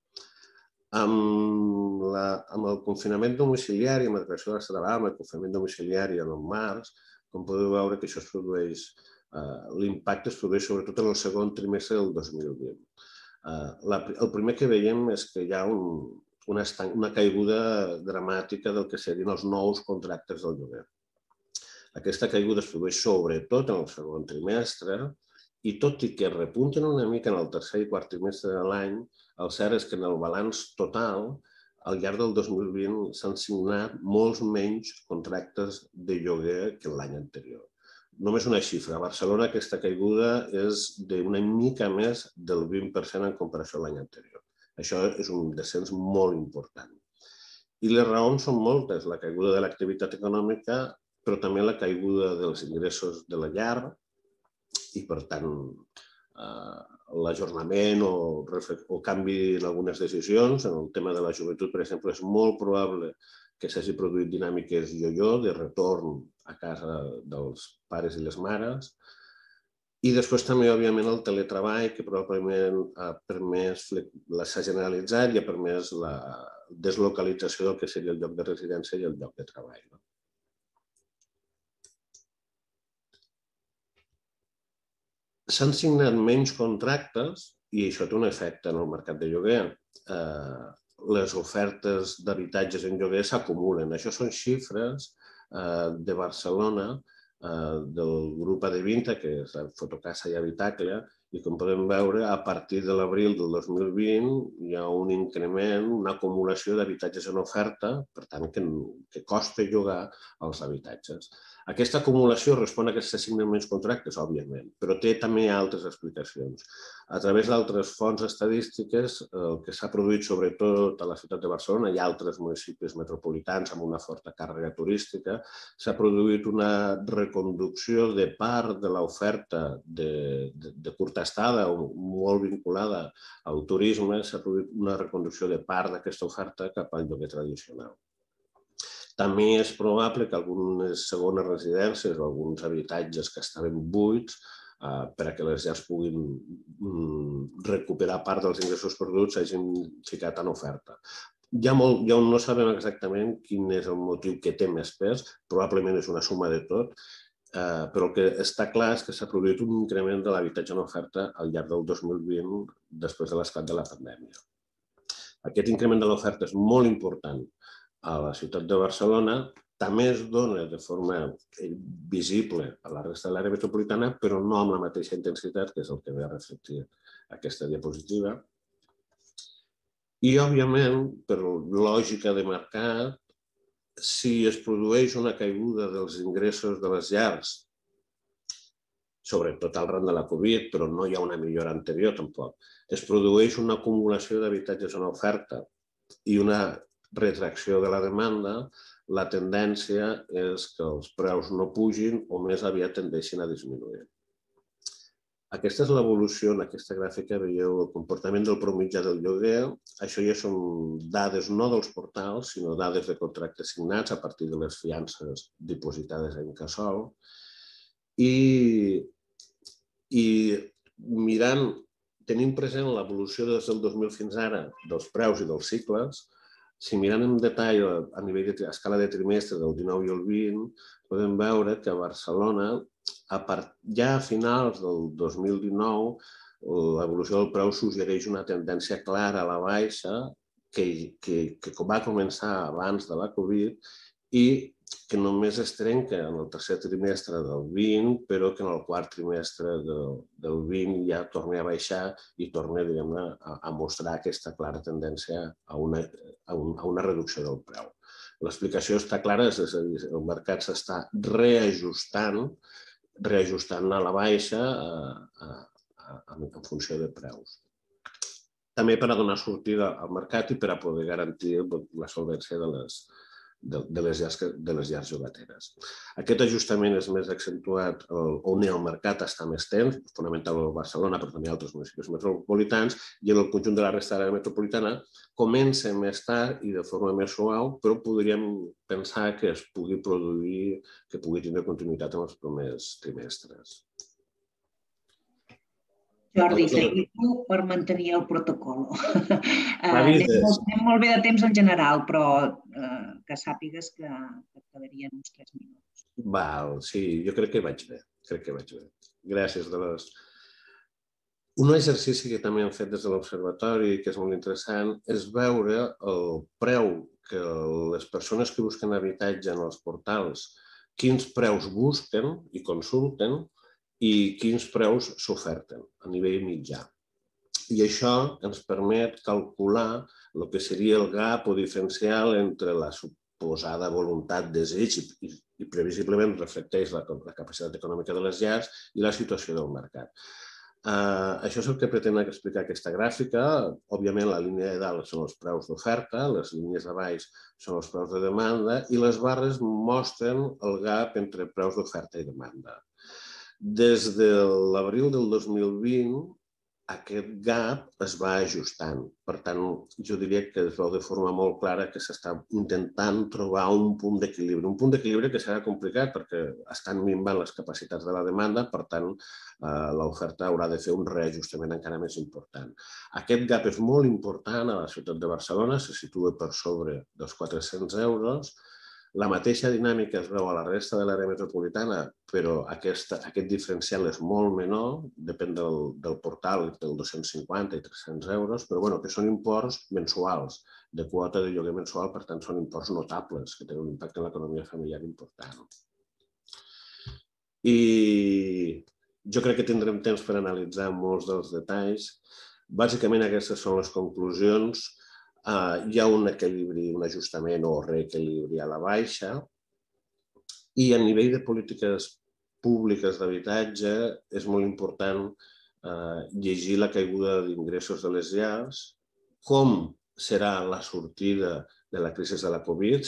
Speaker 4: Amb el confinament domiciliari, amb la creació de l'estat d'alarma, el confinament domiciliari en el març, com podeu veure que això es produeix, l'impacte es produeix sobretot en el segon trimestre del 2020. El primer que veiem és que hi ha una caiguda dramàtica del que serien els nous contractes del lloguer. Aquesta caiguda es produeix sobretot en el segon trimestre i tot i que repunten una mica en el tercer i quart trimestre de l'any, el cert és que en el balanç total, al llarg del 2020 s'han signat molts menys contractes de lloguer que l'any anterior. Només una xifra. A Barcelona aquesta caiguda és d'una mica més del 20% en comparació a l'any anterior. Això és un descens molt important. I les raons són moltes. La caiguda de l'activitat econòmica, però també la caiguda dels ingressos de la llar i, per tant, l'ajornament o canvi en algunes decisions. En el tema de la joventut, per exemple, és molt probable que s'hagi produït dinàmiques yo-yo de retorn a casa dels pares i les mares. I després també, òbviament, el teletreball, que probablement s'ha generalitzat i ha permès la deslocalització del que seria el lloc de residència i el lloc de treball. S'han signat menys contractes i això té un efecte en el mercat de lloguer. Les ofertes d'habitatges en lloguer s'acumulen. Això són xifres de Barcelona, del grup Adevinta, que és Fotocasa i Habitacle, i com podem veure, a partir de l'abril del 2020 hi ha un increment, una acumulació d'habitatges en oferta, per tant, que costa llogar els habitatges. Aquesta acumulació respon a que s'assignen menys contractes, òbviament, però té també altres explicacions. A través d'altres fonts estadístiques, el que s'ha produït sobretot a la ciutat de Barcelona i altres municipis metropolitans amb una forta càrrega turística, s'ha produït una reconducció de part de l'oferta de curta estada o molt vinculada al turisme, s'ha produït una reconducció de part d'aquesta oferta cap al lloguer tradicional. També és probable que algunes segones residències o alguns habitatges que estaven buits perquè les llars puguin recuperar part dels ingressos perduts s'hagin ficat en oferta. Ja no sabem exactament quin és el motiu que té més pes, probablement és una suma de tot, però el que està clar és que s'ha produït un increment de l'habitatge en oferta al llarg del 2020 després de l'esclat de la pandèmia. Aquest increment de l'oferta és molt important a la ciutat de Barcelona, també es dona de forma visible a la resta de l'àrea metropolitana, però no amb la mateixa intensitat, que és el que ve a reflectir aquesta diapositiva. I, òbviament, per lògica de mercat, si es produeix una caiguda dels ingressos de les llars, sobretot arran de la Covid, però no hi ha una millora anterior tampoc, es produeix una acumulació d'habitatges en oferta i una retracció de la demanda, la tendència és que els preus no pugin o més aviat tendeixin a disminuir. Aquesta és l'evolució, en aquesta gràfica veieu el comportament del preu mitjà del lloguer. Això ja són dades no dels portals, sinó dades de contractes signats a partir de les fiances dipositades a Incasòl. I mirant, tenint present l'evolució des del 2000 fins ara dels preus i dels cicles, si mirem en detall a nivell d'escala de trimestre del 19 i el 20, podem veure que a Barcelona, ja a finals del 2019, l'evolució del preu suggereix una tendència clara a la baixa que va començar abans de la Covid i que només es trenca en el tercer trimestre del 20, però que en el quart trimestre del 20 ja torna a baixar i torna, diguem-ne, a mostrar aquesta clara tendència a una reducció del preu. L'explicació està clara, és a dir, el mercat s'està reajustant a la baixa en funció de preus. També per a donar sortida al mercat i per a poder garantir la solvència de les llars llogateres. Aquest ajustament és més accentuat on el mercat està més tens, fonamentalment a Barcelona, però també a altres municipis metropolitans, i en el conjunt de la resta de l'àrea metropolitana comença més tard i de forma més suau, però podríem pensar que es pugui produir, que pugui tindre continuïtat en els primers trimestres.
Speaker 2: Jordi, t'agraïo per mantenir el protocol. Anem molt bé de temps en general, però que sàpigues que et quedarien uns 3 minuts.
Speaker 4: Val, sí, jo crec que vaig bé. Gràcies, Dolors. Un exercici que també hem fet des de l'Observatori, que és molt interessant, és veure el preu que les persones que busquen habitatge en els portals, quins preus busquen i consulten, i quins preus s'oferten a nivell mitjà. I això ens permet calcular el que seria el gap o diferencial entre la suposada voluntat, desig i previsiblement reflecteix la capacitat econòmica de les llars i la situació del mercat. Això és el que pretén explicar aquesta gràfica. Òbviament, la línia de dalt són els preus d'oferta, les línies de baix són els preus de demanda i les barres mostren el gap entre preus d'oferta i demanda. Des de l'abril del 2020, aquest gap es va ajustant. Per tant, jo diria que es veu de forma molt clara que s'està intentant trobar un punt d'equilibri. Un punt d'equilibri que serà complicat perquè estan minvant les capacitats de la demanda, per tant, l'oferta haurà de fer un reajustament encara més important. Aquest gap és molt important a la ciutat de Barcelona, se situa per sobre dels 400 euros. La mateixa dinàmica es veu a la resta de l'àrea metropolitana, però aquest diferencial és molt menor, depèn del portal, entre 250 i 300 euros, però que són imports mensuals, de quota de lloguer mensual, per tant són imports notables, que tenen un impacte en l'economia familiar important. I jo crec que tindrem temps per analitzar molts dels detalls. Bàsicament aquestes són les conclusions. Hi ha un equilibri, un ajustament o reequilibri a la baixa i a nivell de polítiques públiques d'habitatge és molt important llegir la caiguda d'ingressos de les llars, com serà la sortida de la crisi de la Covid,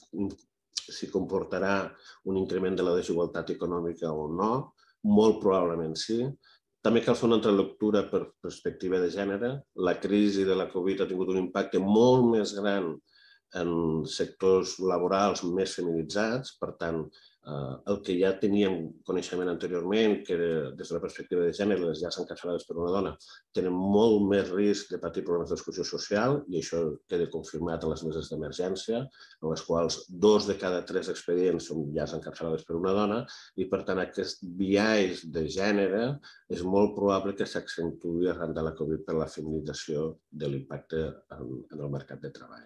Speaker 4: si comportarà un increment de la desigualtat econòmica o no, molt probablement sí. També cal fer una altra lectura per perspectiva de gènere. La crisi de la Covid ha tingut un impacte molt més gran en sectors laborals més feminitzats. Per tant, el que ja teníem coneixement anteriorment, que era des de la perspectiva de gènere, les llars encapçalades per una dona tenen molt més risc de patir problemes d'exclusió social i això queda confirmat a les meses d'emergència, en les quals 2 de cada 3 expedients són llars encapçalades per una dona i, per tant, aquest biaix de gènere és molt probable que s'accentuï arran de la Covid per la feminització de l'impacte en el mercat de treball.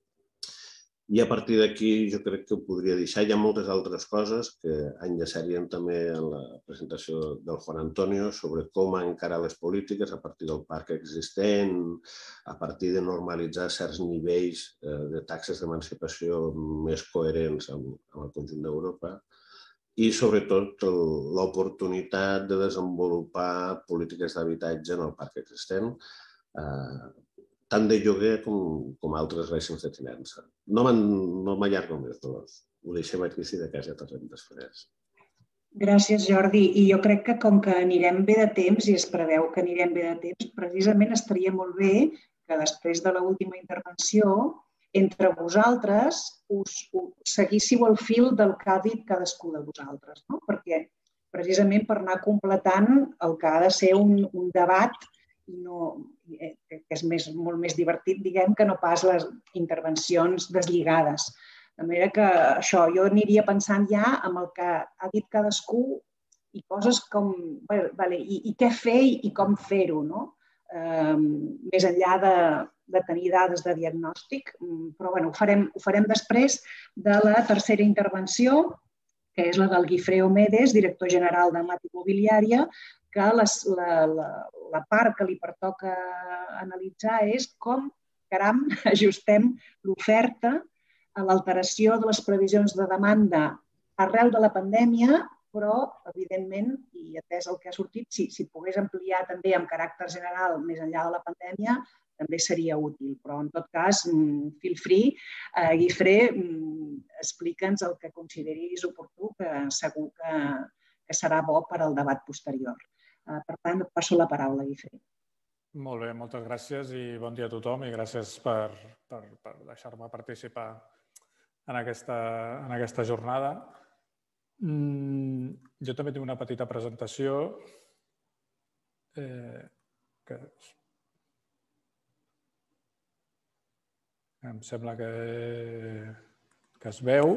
Speaker 4: I a partir d'aquí jo crec que ho podria deixar. Hi ha moltes altres coses que enllaçarien també en la presentació del Juan Antonio sobre com encarar les polítiques a partir del parc existent, a partir de normalitzar certs nivells de taxes d'emancipació més coherents amb el conjunt d'Europa i sobretot l'oportunitat de desenvolupar polítiques d'habitatge en el parc existent, tant de lloguer com altres règims de tinença. No m'allargo més, Dolors. Ho deixem aquí, si de cas ja tornem després.
Speaker 2: Gràcies, Jordi. I jo crec que com que anirem bé de temps, i es preveu que anirem bé de temps, precisament estaria molt bé que després de l'última intervenció, entre vosaltres, us seguíssiu el fil del que ha dit cadascú de vosaltres, perquè precisament per anar completant el que ha de ser un debat que és molt més divertit, diguem, que no pas les intervencions deslligades. De manera que això, jo aniria pensant ja en el que ha dit cadascú i coses com, i què fer i com fer-ho, no? Més enllà de tenir dades de diagnòstic, però ho farem després de la tercera intervenció, que és la del Guifré Omedes, director general de Mat Immobiliària, que la part que li pertoca analitzar és com, caram, ajustem l'oferta a l'alteració de les previsions de demanda arreu de la pandèmia, però, evidentment, i atès el que ha sortit, si pogués ampliar també amb caràcter general més enllà de la pandèmia, també seria útil. Però, en tot cas, feel free. Guifré, explica'ns el que consideris oportú, que segur que serà bo per al debat posterior. Per tant, et passo la paraula, Guifré.
Speaker 5: Molt bé, moltes gràcies i bon dia a tothom i gràcies per deixar-me participar en aquesta jornada. Jo també tinc una petita presentació que em sembla que es veu.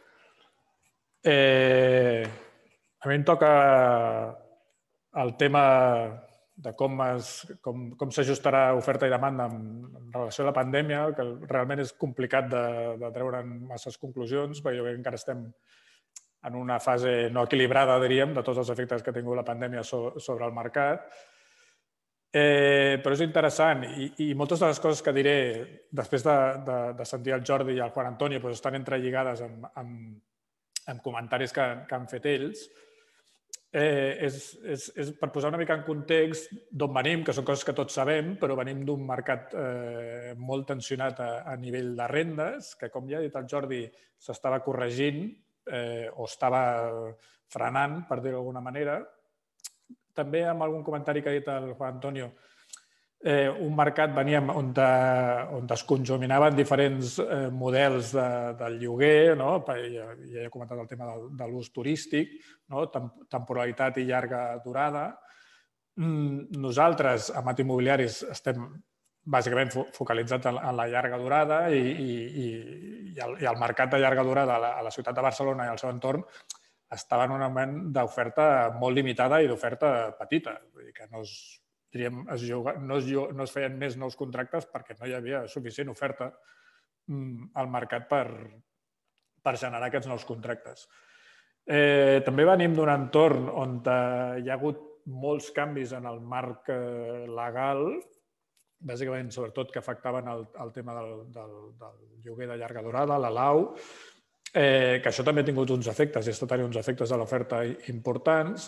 Speaker 5: A mi em toca el tema de com s'ajustarà oferta i demanda en relació a la pandèmia, que realment és complicat de treure'n masses conclusions, perquè jo crec que encara estem en una fase no equilibrada, diríem, de tots els efectes que ha tingut la pandèmia sobre el mercat. Però és interessant i moltes de les coses que diré després de sentir el Jordi i el Juan Antonio estan entrelligades amb comentaris que han fet ells. És per posar una mica en context d'on venim, que són coses que tots sabem, però venim d'un mercat molt tensionat a nivell de rendes, que, com ja ha dit el Jordi, s'estava corregint o estava frenant, per dir-ho d'alguna manera. També amb algun comentari que ha dit el Juan Antonio, un mercat veníem on es conjuminaven diferents models del lloguer, ja he comentat el tema de l'ús turístic, temporalitat i llarga durada. Nosaltres, a Mat Immobiliaris, estem bàsicament focalitzats en la llarga durada i el mercat de llarga durada a la ciutat de Barcelona i al seu entorn estava en un moment d'oferta molt limitada i d'oferta petita. Vull dir que no es feien més nous contractes perquè no hi havia suficient oferta al mercat per generar aquests nous contractes. També venim d'un entorn on hi ha hagut molts canvis en el marc legal, bàsicament, sobretot, que afectaven el tema del lloguer de llarga durada, la LAU, que això també ha tingut uns efectes i està tenint uns efectes de l'oferta importants,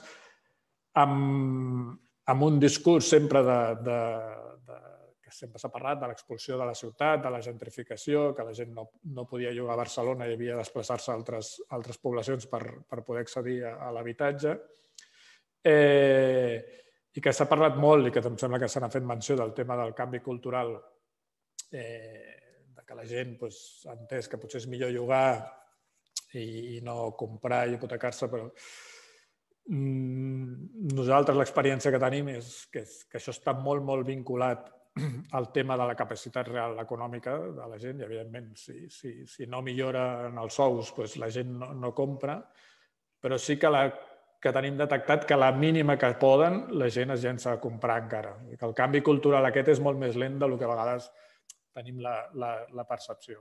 Speaker 5: amb un discurs sempre que sempre s'ha parlat de l'expulsió de la ciutat, de la gentrificació, que la gent no podia llogar a Barcelona i havia de desplaçar-se a altres poblacions per poder accedir a l'habitatge. I que s'ha parlat molt i que em sembla que se n'ha fet menció del tema del canvi cultural, que la gent ha entès que potser és millor llogar i no comprar i hipotecar-se, però nosaltres l'experiència que tenim és que això està molt, molt vinculat al tema de la capacitat real econòmica de la gent i, evidentment, si no milloren els sous, la gent no compra, però sí que tenim detectat que a la mínima que poden la gent es llença a comprar encara. El canvi cultural aquest és molt més lent del que a vegades tenim la percepció.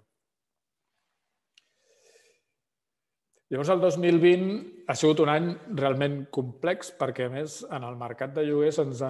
Speaker 5: Llavors, el 2020 ha sigut un any realment complex perquè, a més, en el mercat de lloguer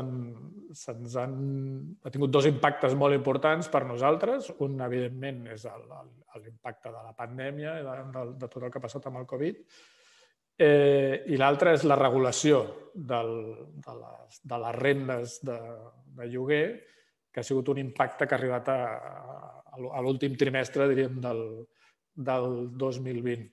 Speaker 5: ha tingut dos impactes molt importants per nosaltres. Un, evidentment, és l'impacte de la pandèmia, de tot el que ha passat amb el Covid, i l'altre és la regulació de les rendes de lloguer, que ha sigut un impacte que ha arribat a l'últim trimestre, diríem, del 2020.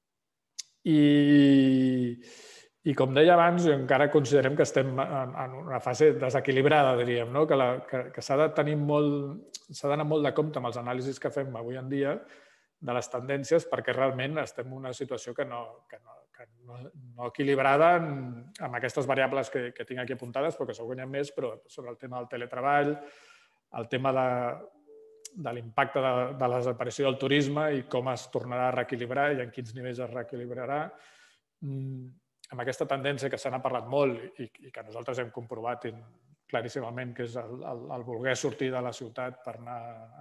Speaker 5: I com deia abans, encara considerem que estem en una fase desequilibrada, diríem, que s'ha d'anar molt de compte amb els anàlisis que fem avui en dia de les tendències perquè realment estem en una situació que no equilibrada amb aquestes variables que tinc aquí apuntades, però que segur que n'hi ha més, però sobre el tema del teletreball, el tema de l'impacte de la desaparició del turisme i com es tornarà a reequilibrar i en quins nivells es reequilibrarà. Amb aquesta tendència que se n'ha parlat molt i que nosaltres hem comprovat claríssimament, que és el voler sortir de la ciutat per anar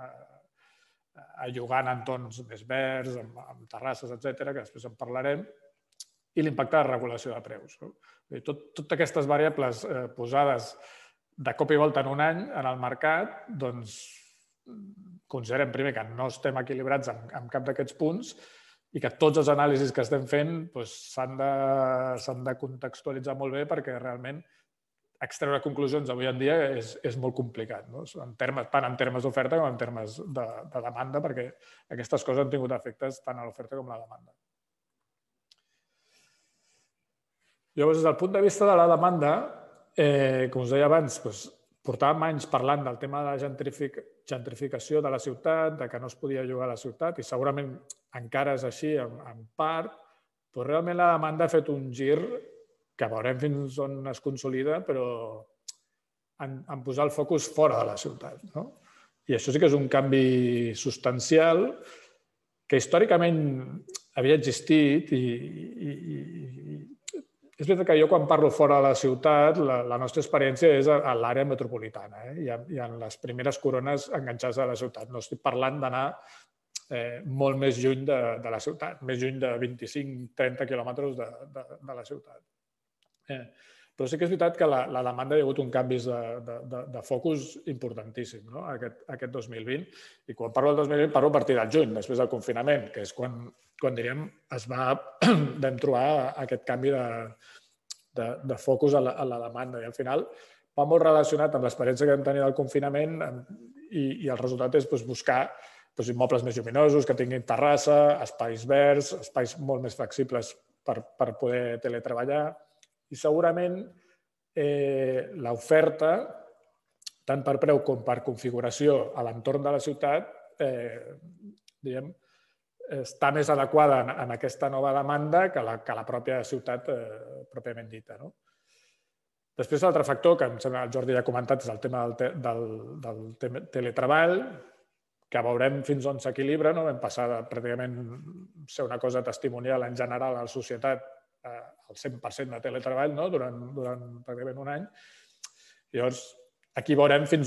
Speaker 5: a llogar en entorns més verds, amb terrasses, etc., que després en parlarem, i l'impacte de regulació de preus. Totes aquestes variables posades de cop i volta en un any en el mercat, doncs considerem primer que no estem equilibrats en cap d'aquests punts i que tots els anàlisis que estem fent s'han de contextualitzar molt bé perquè realment extreure conclusions avui en dia és molt complicat, tant en termes d'oferta com en termes de demanda, perquè aquestes coses han tingut efectes tant a l'oferta com a la demanda. Llavors, des del punt de vista de la demanda, com us deia abans, portàvem anys parlant del tema de la gentrificació de la ciutat, de que no es podia llogar a la ciutat, i segurament encara és així en part, però realment la demanda ha fet un gir que veurem fins on es consolida, però en posar el focus fora de la ciutat. I això sí que és un canvi substancial que històricament havia existit i és veritat que jo quan parlo fora de la ciutat la nostra experiència és a l'àrea metropolitana i en les primeres corones enganxades a la ciutat. No estic parlant d'anar molt més lluny de la ciutat, més lluny de 25-30 quilòmetres de la ciutat. Però sí que és veritat que la demanda hi ha hagut un canvi de focus importantíssim aquest 2020. I quan parlo del 2020 parlo a partir del juny, després del confinament, que és quan diríem vam trobar aquest canvi de focus a la demanda. I al final va molt relacionat amb l'experiència que vam tenir del confinament i el resultat és buscar immobles més lluminosos, que tinguin terrassa, espais verds, espais molt més flexibles per poder teletreballar. I segurament l'oferta, tant per preu com per configuració a l'entorn de la ciutat, està més adequada en aquesta nova demanda que la pròpia ciutat pròpiament dita. Després, l'altre factor, que em sembla el Jordi ja ha comentat, és el tema del teletreball, que veurem fins on s'equilibra. Vam passar de pràcticament ser una cosa testimonial en general a la societat al 100% de teletreball durant pràcticament un any. Llavors, aquí veurem fins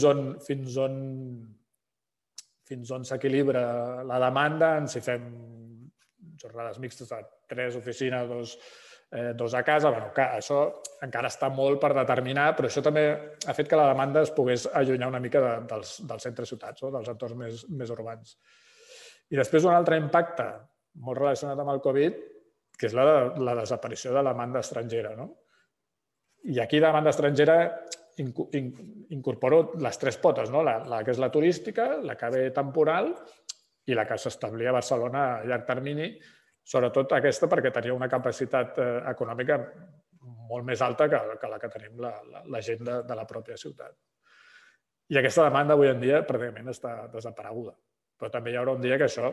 Speaker 5: on s'equilibra la demanda, si fem jornades mixtes de 3 oficines, 2 a casa. Això encara està molt per determinar, però això també ha fet que la demanda es pogués allunyar una mica dels centres ciutats, dels entorns més urbans. I després un altre impacte molt relacionat amb el Covid, que és la desaparició de la demanda estrangera. I aquí de demanda estrangera incorporo les 3 potes, la que és la turística, la que ve temporal i la que s'establia a Barcelona a llarg termini, sobretot aquesta perquè tenia una capacitat econòmica molt més alta que la que tenim la gent de la pròpia ciutat. I aquesta demanda avui en dia pràcticament està desapareguda. Però també hi haurà un dia que això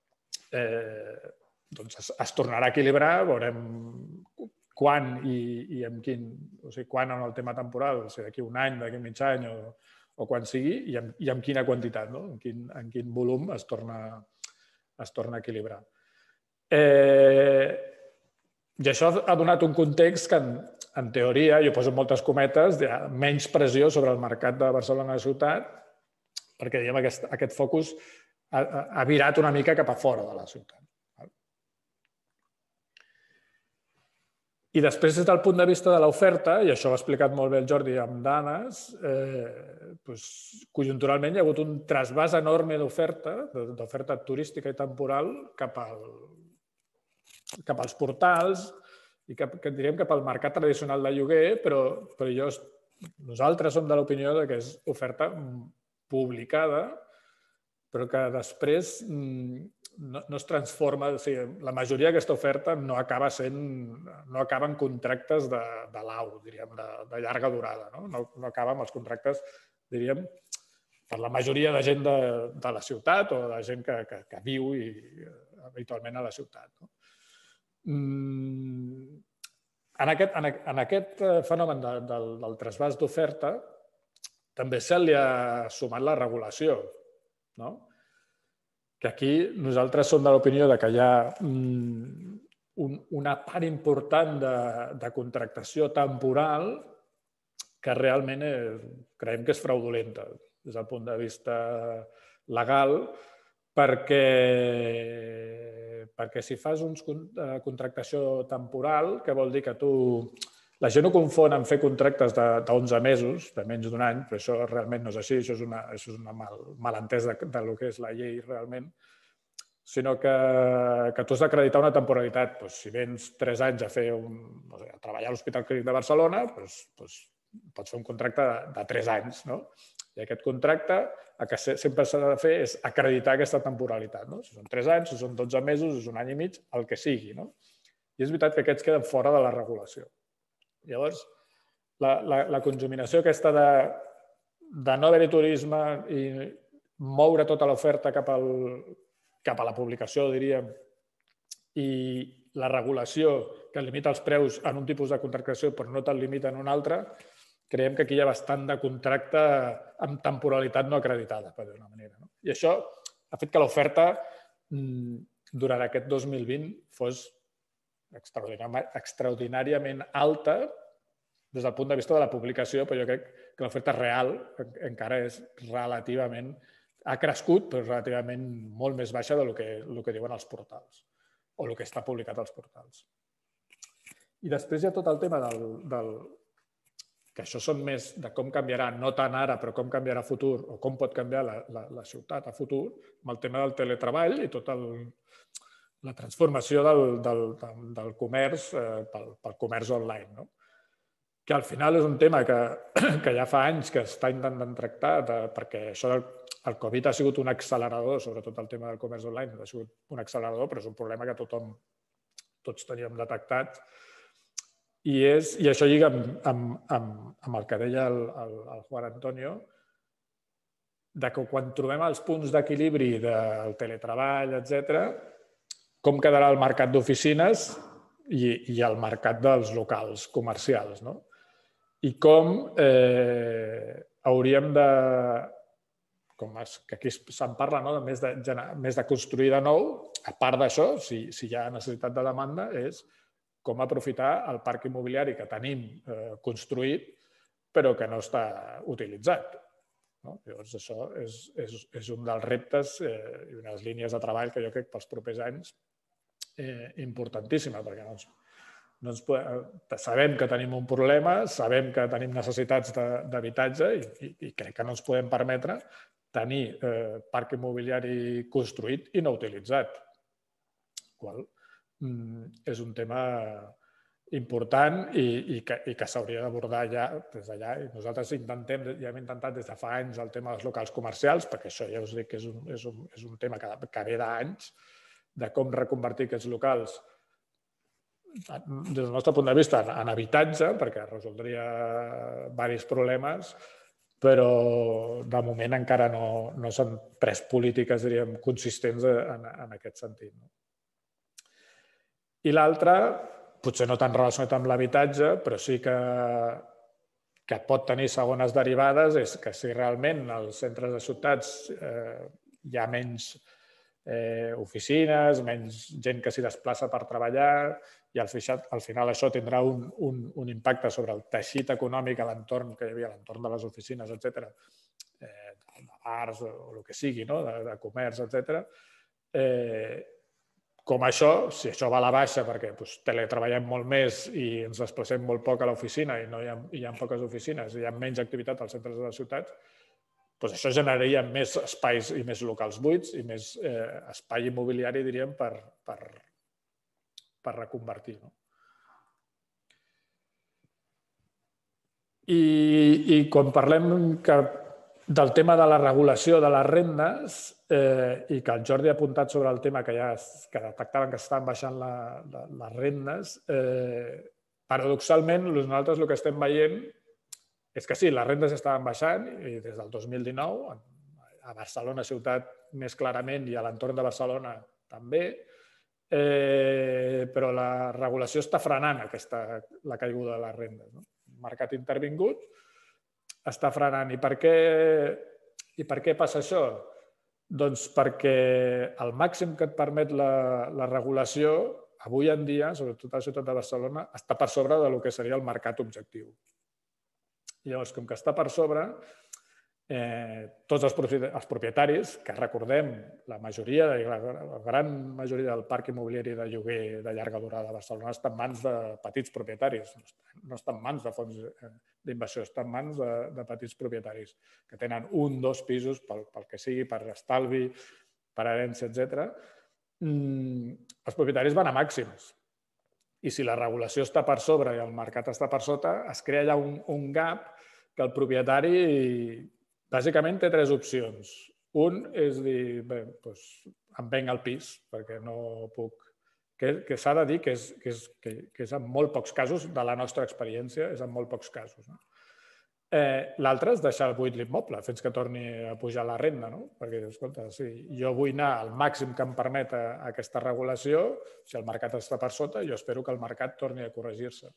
Speaker 5: es tornarà a equilibrar, veurem quan i amb quin, o sigui, quan en el tema temporal, o sigui, d'aquí un any, d'aquí mig any o quan sigui, i amb quina quantitat, en quin volum es torna a equilibrar. I això ha donat un context que, en teoria, jo poso moltes cometes, hi ha menys pressió sobre el mercat de Barcelona ciutat, perquè aquest focus ha virat una mica cap a fora de la ciutat. I després, des del punt de vista de l'oferta, i això ho ha explicat molt bé el Jordi amb dades, conjunturalment hi ha hagut un trasbàs enorme d'oferta turística i temporal cap als portals i diríem cap al mercat tradicional de lloguer, però nosaltres som de l'opinió que és oferta publicada, però que després no es transforma. La majoria d'aquesta oferta no acaba en contractes de l'AU, diríem, de llarga durada. No acaba amb els contractes, diríem, per la majoria de gent de la ciutat o de gent que viu habitualment a la ciutat. En aquest fenomen del trasbàs d'oferta també se li ha sumat la regulació, no? Que aquí nosaltres som de l'opinió que hi ha una part important de contractació temporal que realment creiem que és fraudulenta des del punt de vista legal, perquè si fas una contractació temporal, que vol dir que tu... La gent ho confon en fer contractes d'11 mesos, de menys d'un any, però això realment no és així, això és un malentès del que és la llei realment, sinó que tu has d'acreditar una temporalitat. Si vens 3 anys a treballar a l'Hospital Clínic de Barcelona, pots fer un contracte de 3 anys, no? I aquest contracte, el que sempre s'ha de fer és acreditar aquesta temporalitat. Si són 3 anys, si són 12 mesos, si és un any i mig, el que sigui. I és veritat que aquests queden fora de la regulació. Llavors, la conjuminació aquesta de no haver-hi turisme i moure tota l'oferta cap a la publicació, diríem, i la regulació que limita els preus en un tipus de contractació però no te'l limita en un altre, creiem que aquí hi ha bastant de contracte amb temporalitat no acreditada, per dir-ho d'una manera. I això ha fet que l'oferta durant aquest 2020 fos extraordinàriament alta des del punt de vista de la publicació, però jo crec que l'oferta real encara és relativament... Ha crescut, però relativament molt més baixa del que diuen els portals o el que està publicat als portals. I després hi ha tot el tema que això són més de com canviarà, no tant ara, però com canviarà a futur, o com pot canviar la ciutat a futur, amb el tema del teletreball i tota la transformació del comerç pel comerç online. Que al final és un tema que ja fa anys que està intentant tractar, perquè això el Covid ha sigut un accelerador, sobretot el tema del comerç online, ha sigut un accelerador, però és un problema que tots teníem detectat. I això lliga amb el que deia el Juan Antonio, que quan trobem els punts d'equilibri del teletreball, etc., com quedarà el mercat d'oficines i el mercat dels locals comercials, no? I com hauríem de, que aquí se'n parla, més de construir de nou, a part d'això, si hi ha necessitat de demanda, és com aprofitar el parc immobiliari que tenim construït però que no està utilitzat. Llavors, això és un dels reptes i unes línies de treball que jo crec pels propers anys importantíssima, perquè sabem que tenim un problema, sabem que tenim necessitats d'habitatge i crec que no ens podem permetre tenir parc immobiliari construït i no utilitzat. Qual és un tema important i que s'hauria d'abordar ja des d'allà. Nosaltres ja hem intentat des de fa anys el tema dels locals comercials, perquè això ja us dic que és un tema que ve d'anys, de com reconvertir aquests locals des del nostre punt de vista en habitatge, perquè resoldria diversos problemes, però de moment encara no s'han pres polítiques, diríem, consistents en aquest sentit. I l'altre, potser no tan relacionat amb l'habitatge, però sí que pot tenir segones derivades, és que si realment als centres de ciutats hi ha menys oficines, menys gent que s'hi desplaça per treballar, i al final això tindrà un impacte sobre el teixit econòmic a l'entorn que hi havia, a l'entorn de les oficines, etc., de bars o el que sigui, de comerç, etc. Com això, si això va a la baixa perquè teletreballem molt més i ens desplacem molt poc a l'oficina i hi ha poques oficines i hi ha menys activitat als centres de les ciutats, doncs això generaria més espais i més locals buits i més espai immobiliari, diríem, per reconvertir. I quan parlem del tema de la regulació de les rendes i que el Jordi ha apuntat sobre el tema que detectaven que estaven baixant les rendes, paradoxalment, nosaltres el que estem veient és que sí, les rendes estaven baixant i des del 2019, a Barcelona ciutat més clarament i a l'entorn de Barcelona també, però la regulació està frenant la caiguda de les rendes. El mercat intervingut està frenant. I per què passa això? Doncs perquè el màxim que et permet la regulació, avui en dia, sobretot a la ciutat de Barcelona, està per sobre del que seria el mercat objectiu. Llavors, com que està per sobre, tots els propietaris, que recordem, la gran majoria del parc immobiliari de lloguer de llarga durada de Barcelona està en mans de petits propietaris, no està en mans de fons d'inversió, està en mans de petits propietaris que tenen 1 o 2 pisos pel que sigui, per estalvi, per herència, etc. Els propietaris van a màxims. I si la regulació està per sobre i el mercat està per sota, es crea ja un gap que el propietari bàsicament té 3 opcions. Un és dir, bé, doncs em venc al pis perquè no puc... Que s'ha de dir que és en molt pocs casos, de la nostra experiència, és en molt pocs casos. L'altre és deixar buit l'immoble fins que torni a pujar la renda, perquè, escolta, si jo vull anar al màxim que em permet aquesta regulació, si el mercat està per sota, jo espero que el mercat torni a corregir-se.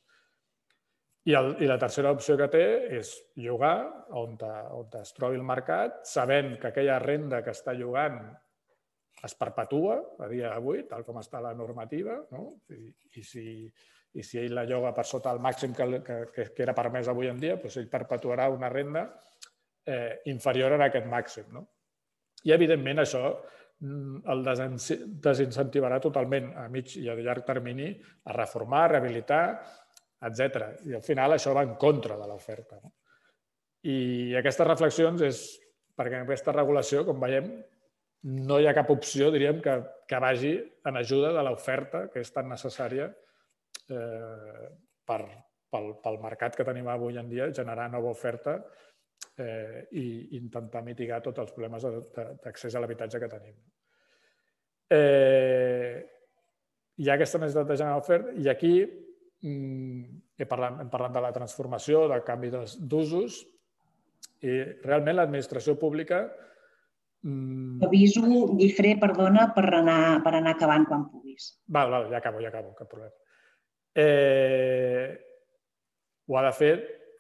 Speaker 5: I la tercera opció que té és llogar on es trobi el mercat, sabent que aquella renda que està llogant es perpetua a dia d'avui, tal com està la normativa, i si ell la lloga per sota el màxim que era permès avui en dia, doncs ell perpetuarà una renda inferior a aquest màxim. I, evidentment, això el desincentivarà totalment a mig i a llarg termini a reformar, a rehabilitar, etc. I al final això va en contra de l'oferta. I aquestes reflexions és perquè en aquesta regulació, com veiem, no hi ha cap opció, diríem, que vagi en ajuda de l'oferta que és tan necessària pel mercat que tenim avui en dia, generar nova oferta i intentar mitigar tots els problemes d'accés a l'habitatge que tenim. Hi ha aquesta necessitat de generar oferta i aquí hem parlat de la transformació, del canvi d'usos i realment l'administració pública...
Speaker 2: Aviso, Guifré, perdona, per anar acabant quan puguis.
Speaker 5: Val, ja acabo, cap problema. Ho ha de fer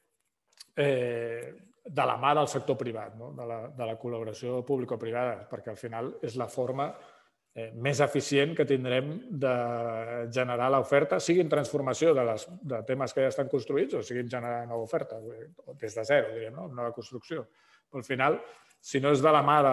Speaker 5: de la mà del sector privat, de la col·laboració público-privada, perquè al final és la forma més eficient que tindrem de generar l'oferta, sigui en transformació de temes que ja estan construïts o sigui en generar nova oferta, des de zero, diríem, nova construcció. Però al final, si no és de la mà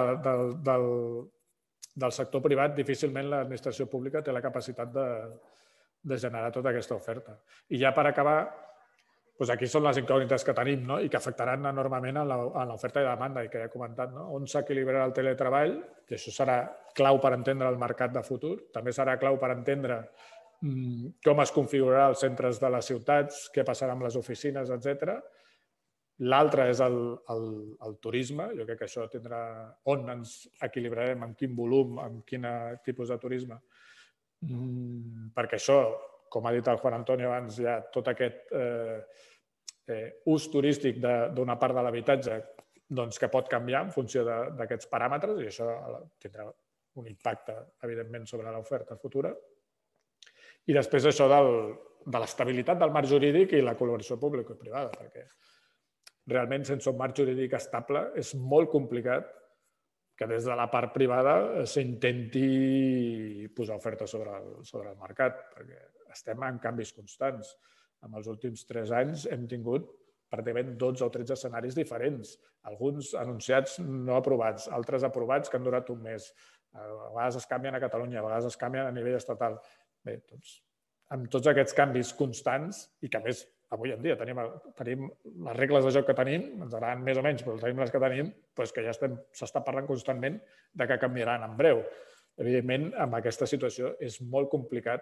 Speaker 5: del sector privat, difícilment l'administració pública té la capacitat de generar tota aquesta oferta. I ja per acabar, aquí són les incògnites que tenim i que afectaran enormement en l'oferta i la demanda i que ja he comentat, on s'equilibrarà el teletreball, i això serà clau per entendre el mercat de futur, també serà clau per entendre com es configurarà els centres de les ciutats, què passarà amb les oficines, etc. L'altre és el turisme, jo crec que això tindrà on ens equilibrarem, amb quin volum, amb quin tipus de turisme, perquè això, com ha dit el Juan Antonio abans, hi ha tot aquest ús turístic d'una part de l'habitatge que pot canviar en funció d'aquests paràmetres i això tindrà un impacte, evidentment, sobre l'oferta futura. I després això de l'estabilitat del marc jurídic i la col·laboració pública i privada, perquè realment sense un marc jurídic estable és molt complicat que des de la part privada s'intenti posar oferta sobre el mercat, perquè estem en canvis constants. En els últims 3 anys hem tingut pràcticament 12 o 13 escenaris diferents, alguns anunciats no aprovats, altres aprovats que han durat un mes. A vegades es canvien a Catalunya, a vegades es canvien a nivell estatal. Bé, doncs, amb tots aquests canvis constants i que a més avui en dia tenim les regles de joc que tenim, ens agraden més o menys, però tenim les que tenim, que ja s'està parlant constantment de que canviaran en breu. Evidentment, amb aquesta situació és molt complicat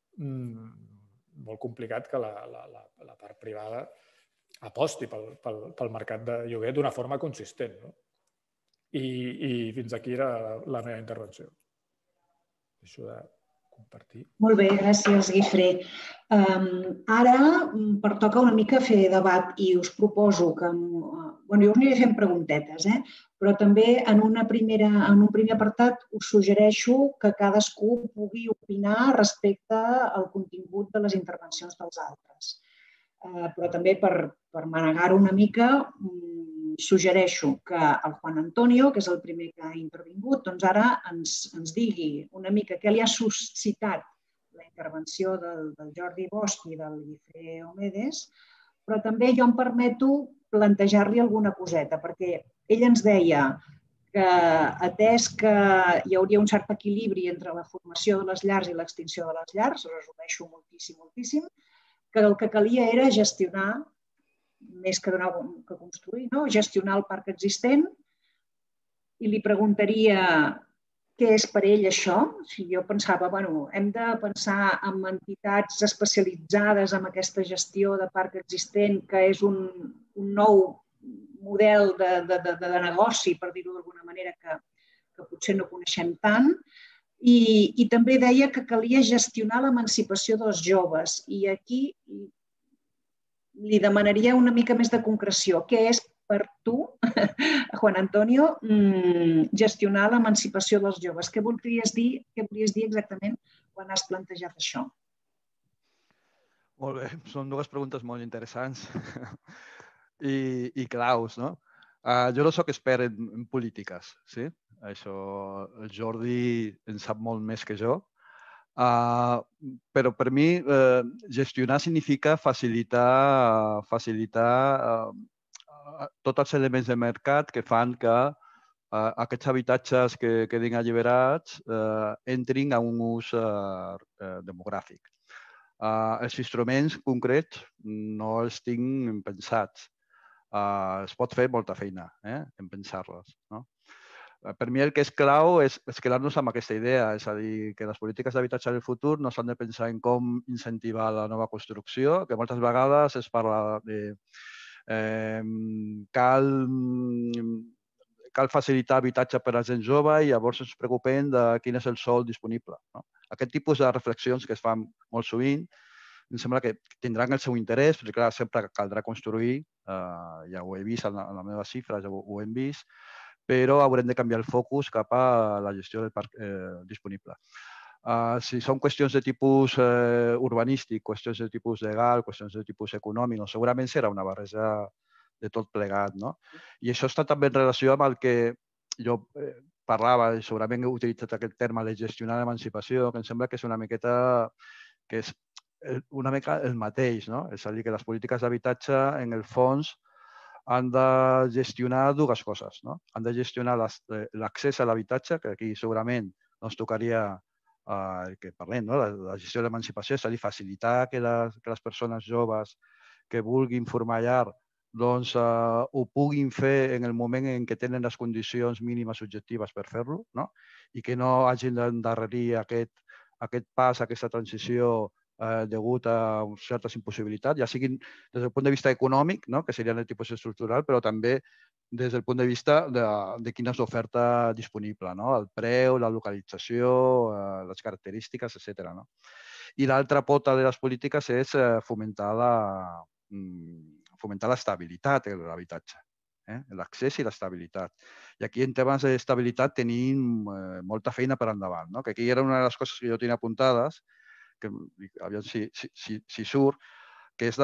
Speaker 5: que la part privada aposti pel mercat de lloguer d'una forma consistent. I fins aquí era la meva intervenció. Deixo de compartir.
Speaker 2: Molt bé, gràcies, Guifré. Ara pertoca una mica fer debat i us proposo que... Jo us aniré fent preguntetes, però també en un primer apartat us suggereixo que cadascú pugui opinar respecte al contingut de les intervencions dels altres. Però també per manegar-ho una mica, suggereixo que el Juan Antonio, que és el primer que ha intervingut, doncs ara ens digui una mica què li ha suscitat la intervenció del Jordi Bosch i del Guifré Omedes, però també jo em permeto plantejar-li alguna coseta, perquè ell ens deia que, atès que hi hauria un cert equilibri entre la formació de les llars i l'extinció de les llars, resumeixo moltíssim, que el que calia era gestionar, més que construir, gestionar el parc existent, i li preguntaria què és per ell això. Jo pensava, hem de pensar en entitats especialitzades en aquesta gestió de parc existent, que és un nou model de negoci, per dir-ho d'alguna manera, que potser no coneixem tant. I també deia que calia gestionar l'emancipació dels joves. I aquí li demanaria una mica més de concreció. Què és per tu, Juan Antonio, gestionar l'emancipació dels joves? Què volies dir exactament quan has plantejat això?
Speaker 3: Molt bé, són dues preguntes molt interessants i claus, no? Jo no soc expert en polítiques, sí? Això el Jordi en sap molt més que jo. Però per mi gestionar significa facilitar tots els elements de mercat que fan que aquests habitatges que quedin alliberats entrin a un ús demogràfic. Els instruments concrets no els tinc pensats. Es pot fer molta feina en pensar-los. Per mi el que és clau és quedar-nos amb aquesta idea, és a dir, que les polítiques d'habitatge del futur no s'han de pensar en com incentivar la nova construcció, que moltes vegades es parla de cal facilitar habitatge per a gent jove i llavors ens preocupem de quin és el sòl disponible. Aquest tipus de reflexions que es fan molt sovint em sembla que tindran el seu interès, perquè clar, sempre caldrà construir, ja ho he vist en les meves xifres, ja ho hem vist, però haurem de canviar el focus cap a la gestió del parc disponible. Si són qüestions de tipus urbanístic, qüestions de tipus legal, qüestions de tipus econòmic, segurament serà una barreja de tot plegat. I això està també en relació amb el que jo parlava, i segurament he utilitzat aquest terme de gestionar l'emancipació, que em sembla que és una miqueta el mateix. És a dir, que les polítiques d'habitatge, en el fons, han de gestionar dues coses. Han de gestionar l'accés a l'habitatge, que aquí segurament ens tocaria que parlem, la gestió de l'emancipació, és a dir, facilitar que les persones joves que vulguin formar llar ho puguin fer en el moment en què tenen les condicions mínimes objectives per fer-lo i que no hagin d'endarrerir aquest pas, aquesta transició degut a certes impossibilitats, ja siguin des del punt de vista econòmic, que seria el tipus estructural, però també des del punt de vista de quina és l'oferta disponible, el preu, la localització, les característiques, etc. I l'altra pota de les polítiques és fomentar l'estabilitat de l'habitatge, l'accés i l'estabilitat. I aquí en temes d'estabilitat tenim molta feina per endavant, que aquí era una de les coses que jo tenia apuntades, que aviam si surt, que és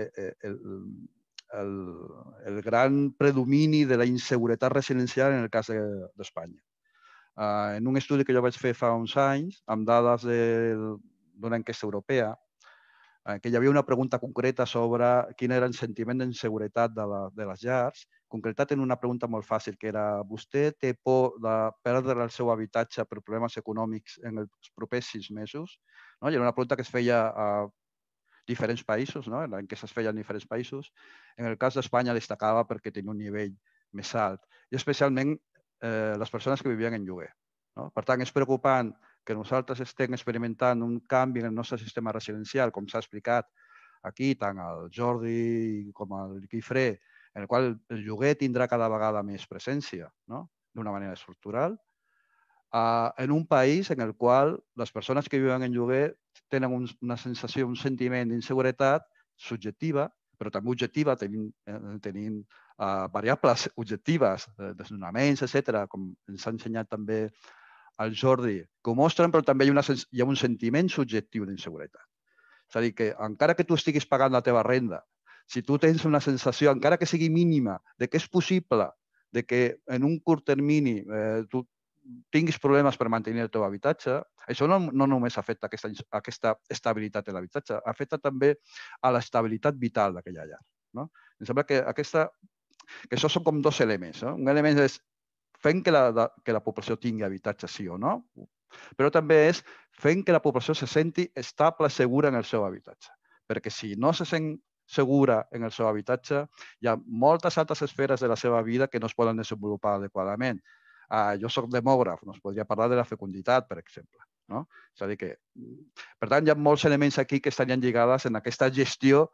Speaker 3: el gran predomini de la inseguretat residencial en el cas d'Espanya. En un estudi que jo vaig fer fa uns anys, amb dades d'una enquesta europea, que hi havia una pregunta concreta sobre quin era el sentiment d'inseguretat de les llars, concretat en una pregunta molt fàcil, que era: vostè té por de perdre el seu habitatge per problemes econòmics en els propers 6 mesos? I era una pregunta que es feia a diferents països, l'enquesta es feia en diferents països. En el cas d'Espanya destacava perquè tenia un nivell més alt, i especialment les persones que vivien en lloguer. Per tant, és preocupant que nosaltres estem experimentant un canvi en el nostre sistema residencial, com s'ha explicat aquí, tant el Jordi com el Guifré, en el qual el lloguer tindrà cada vegada més presència, d'una manera estructural, en un país en el qual les persones que viuen en lloguer tenen una sensació, un sentiment d'inseguretat subjectiva, però també objectiva, tenint variables objectives, desnonaments, etc., com ens ha ensenyat també el Jordi, que ho mostren, però també hi ha un sentiment subjectiu d'inseguretat. És a dir, que encara que tu estiguis pagant la teva renda, si tu tens una sensació, encara que sigui mínima, de que és possible de que en un curt termini tu tinguis problemes per mantenir el teu habitatge, això no només afecta aquesta estabilitat de l'habitatge, afecta també a l'estabilitat vital d'aquella llar. Em sembla que això són com dos elements. Un element és fent que la població tingui habitatge, sí o no, però també és fent que la població se senti estable, segura en el seu habitatge. Perquè si no se sent segura en el seu habitatge, hi ha moltes altres esferes de la seva vida que no es poden desenvolupar adequadament. Jo soc demògraf, es podria parlar de la fecunditat, per exemple. És a dir que, per tant, hi ha molts elements aquí que estarien lligades en aquesta gestió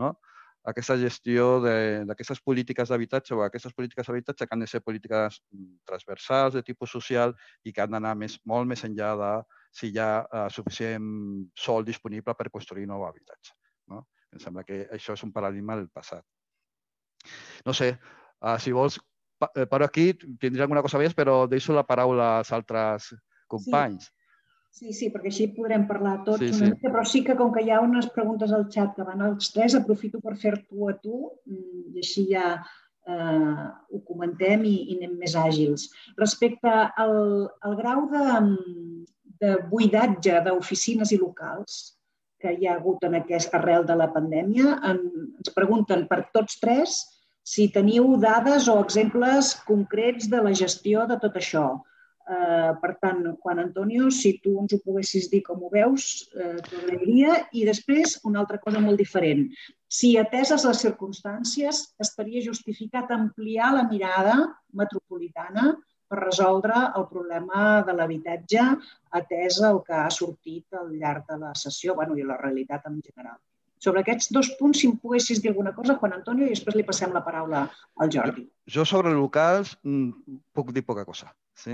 Speaker 3: d'aquestes polítiques d'habitatge o aquestes polítiques d'habitatge que han de ser polítiques transversals de tipus social i que han d'anar molt més enllà de si hi ha suficient sòl disponible per construir nou habitatge. Em sembla que això és un paradigma del passat. No sé, si vols, per aquí tindré alguna cosa més, però deixo la paraula als altres companys.
Speaker 2: Sí, perquè així podrem parlar tots una mica, però sí que com que hi ha unes preguntes al xat que van als tres, aprofito per fer-t'ho a tu i així ja ho comentem i anem més àgils. Respecte al grau de buidatge d'oficines i locals que hi ha hagut arrel de la pandèmia, ens pregunten per tots tres si teniu dades o exemples concrets de la gestió de tot això. Per tant, Juan Antonio, si tu ens ho poguessis dir com ho veus, t'ho agrairia. I després, una altra cosa molt diferent. Si, ateses les circumstàncies, estaria justificat ampliar la mirada metropolitana per resoldre el problema de l'habitatge, atès el que ha sortit al llarg de la sessió i la realitat en general. Sobre aquests dos punts, si em poguessis dir alguna cosa, Juan Antonio, i després li passem la paraula al Jordi.
Speaker 3: Jo sobre locals puc dir poca cosa, sí?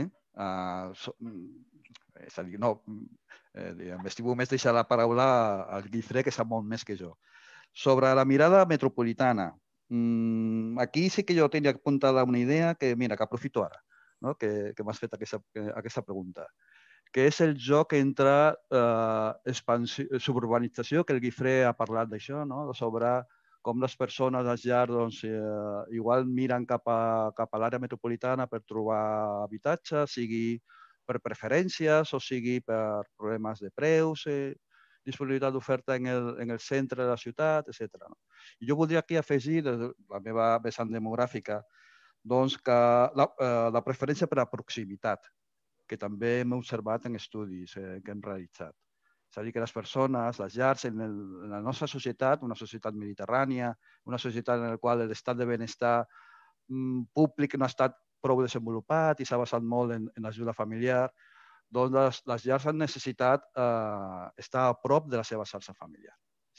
Speaker 3: És a dir, no, m'estimo més deixar la paraula al Guifré, que sap molt més que jo. Sobre la mirada metropolitana, aquí sí que jo tenia apuntada una idea que, mira, que aprofito ara, que m'has fet aquesta pregunta, que és el joc entre suburbanització, que el Guifré ha parlat d'això, sobre com les persones, les llars, igual miren cap a l'àrea metropolitana per trobar habitatge, sigui per preferències o sigui per problemes de preus, disponibilitat d'oferta en el centre de la ciutat, etc. I jo voldria aquí afegir, des de la meva vessant demogràfica, que la preferència per la proximitat, que també hem observat en estudis que hem realitzat. És a dir, que les persones, les llars, en la nostra societat, una societat mediterrània, una societat en la qual l'estat de benestar públic no ha estat prou desenvolupat i s'ha basat molt en l'ajuda familiar, doncs les llars han necessitat estar a prop de la seva xarxa familiar.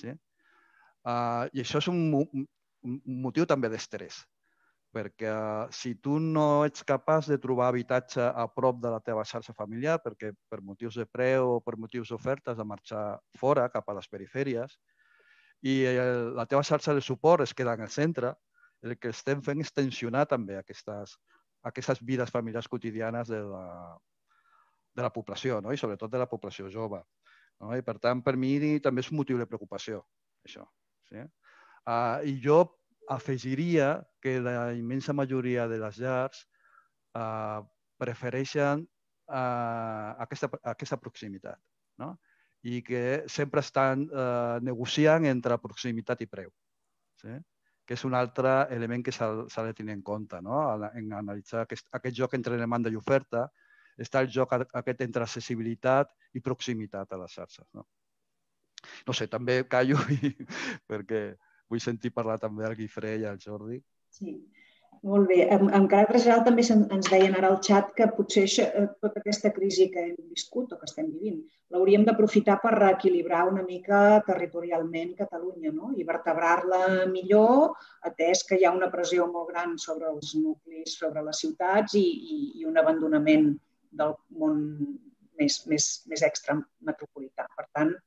Speaker 3: I això és un motiu també d'estrès, perquè si tu no ets capaç de trobar habitatge a prop de la teva xarxa familiar, perquè per motius de preu o per motius d'oferta has de marxar fora, cap a les perifèries, i la teva xarxa de suport es queda en el centre, el que estem fent és tensionar també aquestes vides familiars quotidianes de la població, i sobretot de la població jove. I, per tant, per mi també és un motiu de preocupació, això. I jo afegiria que la immensa majoria de les llars prefereixen aquesta proximitat i que sempre estan negociant entre proximitat i preu, que és un altre element que s'ha de tenir en compte en analitzar aquest joc entre demanda i oferta. Està el joc aquest entre accessibilitat i proximitat a les xarxes. No sé, també callo perquè vull sentir parlar també al Guifré i al Jordi.
Speaker 2: Sí, molt bé. En caràcter general també ens deien ara al xat que potser tota aquesta crisi que hem viscut o que estem vivint l'hauríem d'aprofitar per reequilibrar una mica territorialment Catalunya i vertebrar-la millor, atès que hi ha una pressió molt gran sobre els nuclis, sobre les ciutats i un abandonament del món més extrametropolità. Per tant,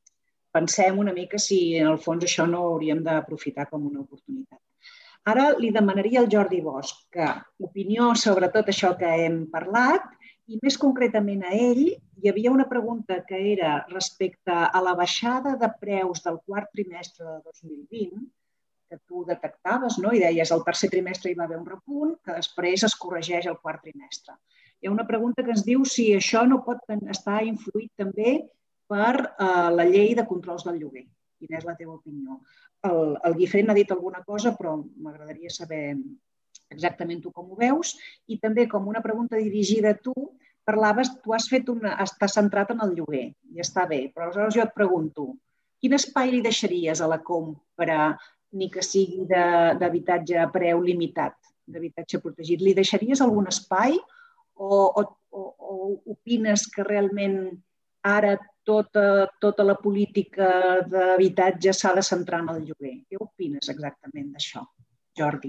Speaker 2: pensem una mica si en el fons això no hauríem d'aprofitar com una oportunitat. Ara li demanaria al Jordi Bosch que opinió sobre tot això que hem parlat i més concretament a ell hi havia una pregunta que era respecte a la baixada de preus del quart trimestre de 2020 que tu detectaves, no? I deies el tercer trimestre hi va haver un repunt que després es corregeix el quart trimestre. Hi ha una pregunta que ens diu si això no pot estar influït també per la llei de controls del lloguer. Quina és la teva opinió? El Guifré n'ha dit alguna cosa, però m'agradaria saber exactament tu com ho veus. I també, com una pregunta dirigida a tu, parlaves, tu estàs centrat en el lloguer, i està bé, però aleshores jo et pregunto, quin espai li deixaries a la compra, ni que sigui d'habitatge a preu limitat, d'habitatge protegit? Li deixaries algun espai o opines que realment ara tota la política d'habitatge s'ha de centrar en el lloguer? Què opines exactament d'això, Jordi?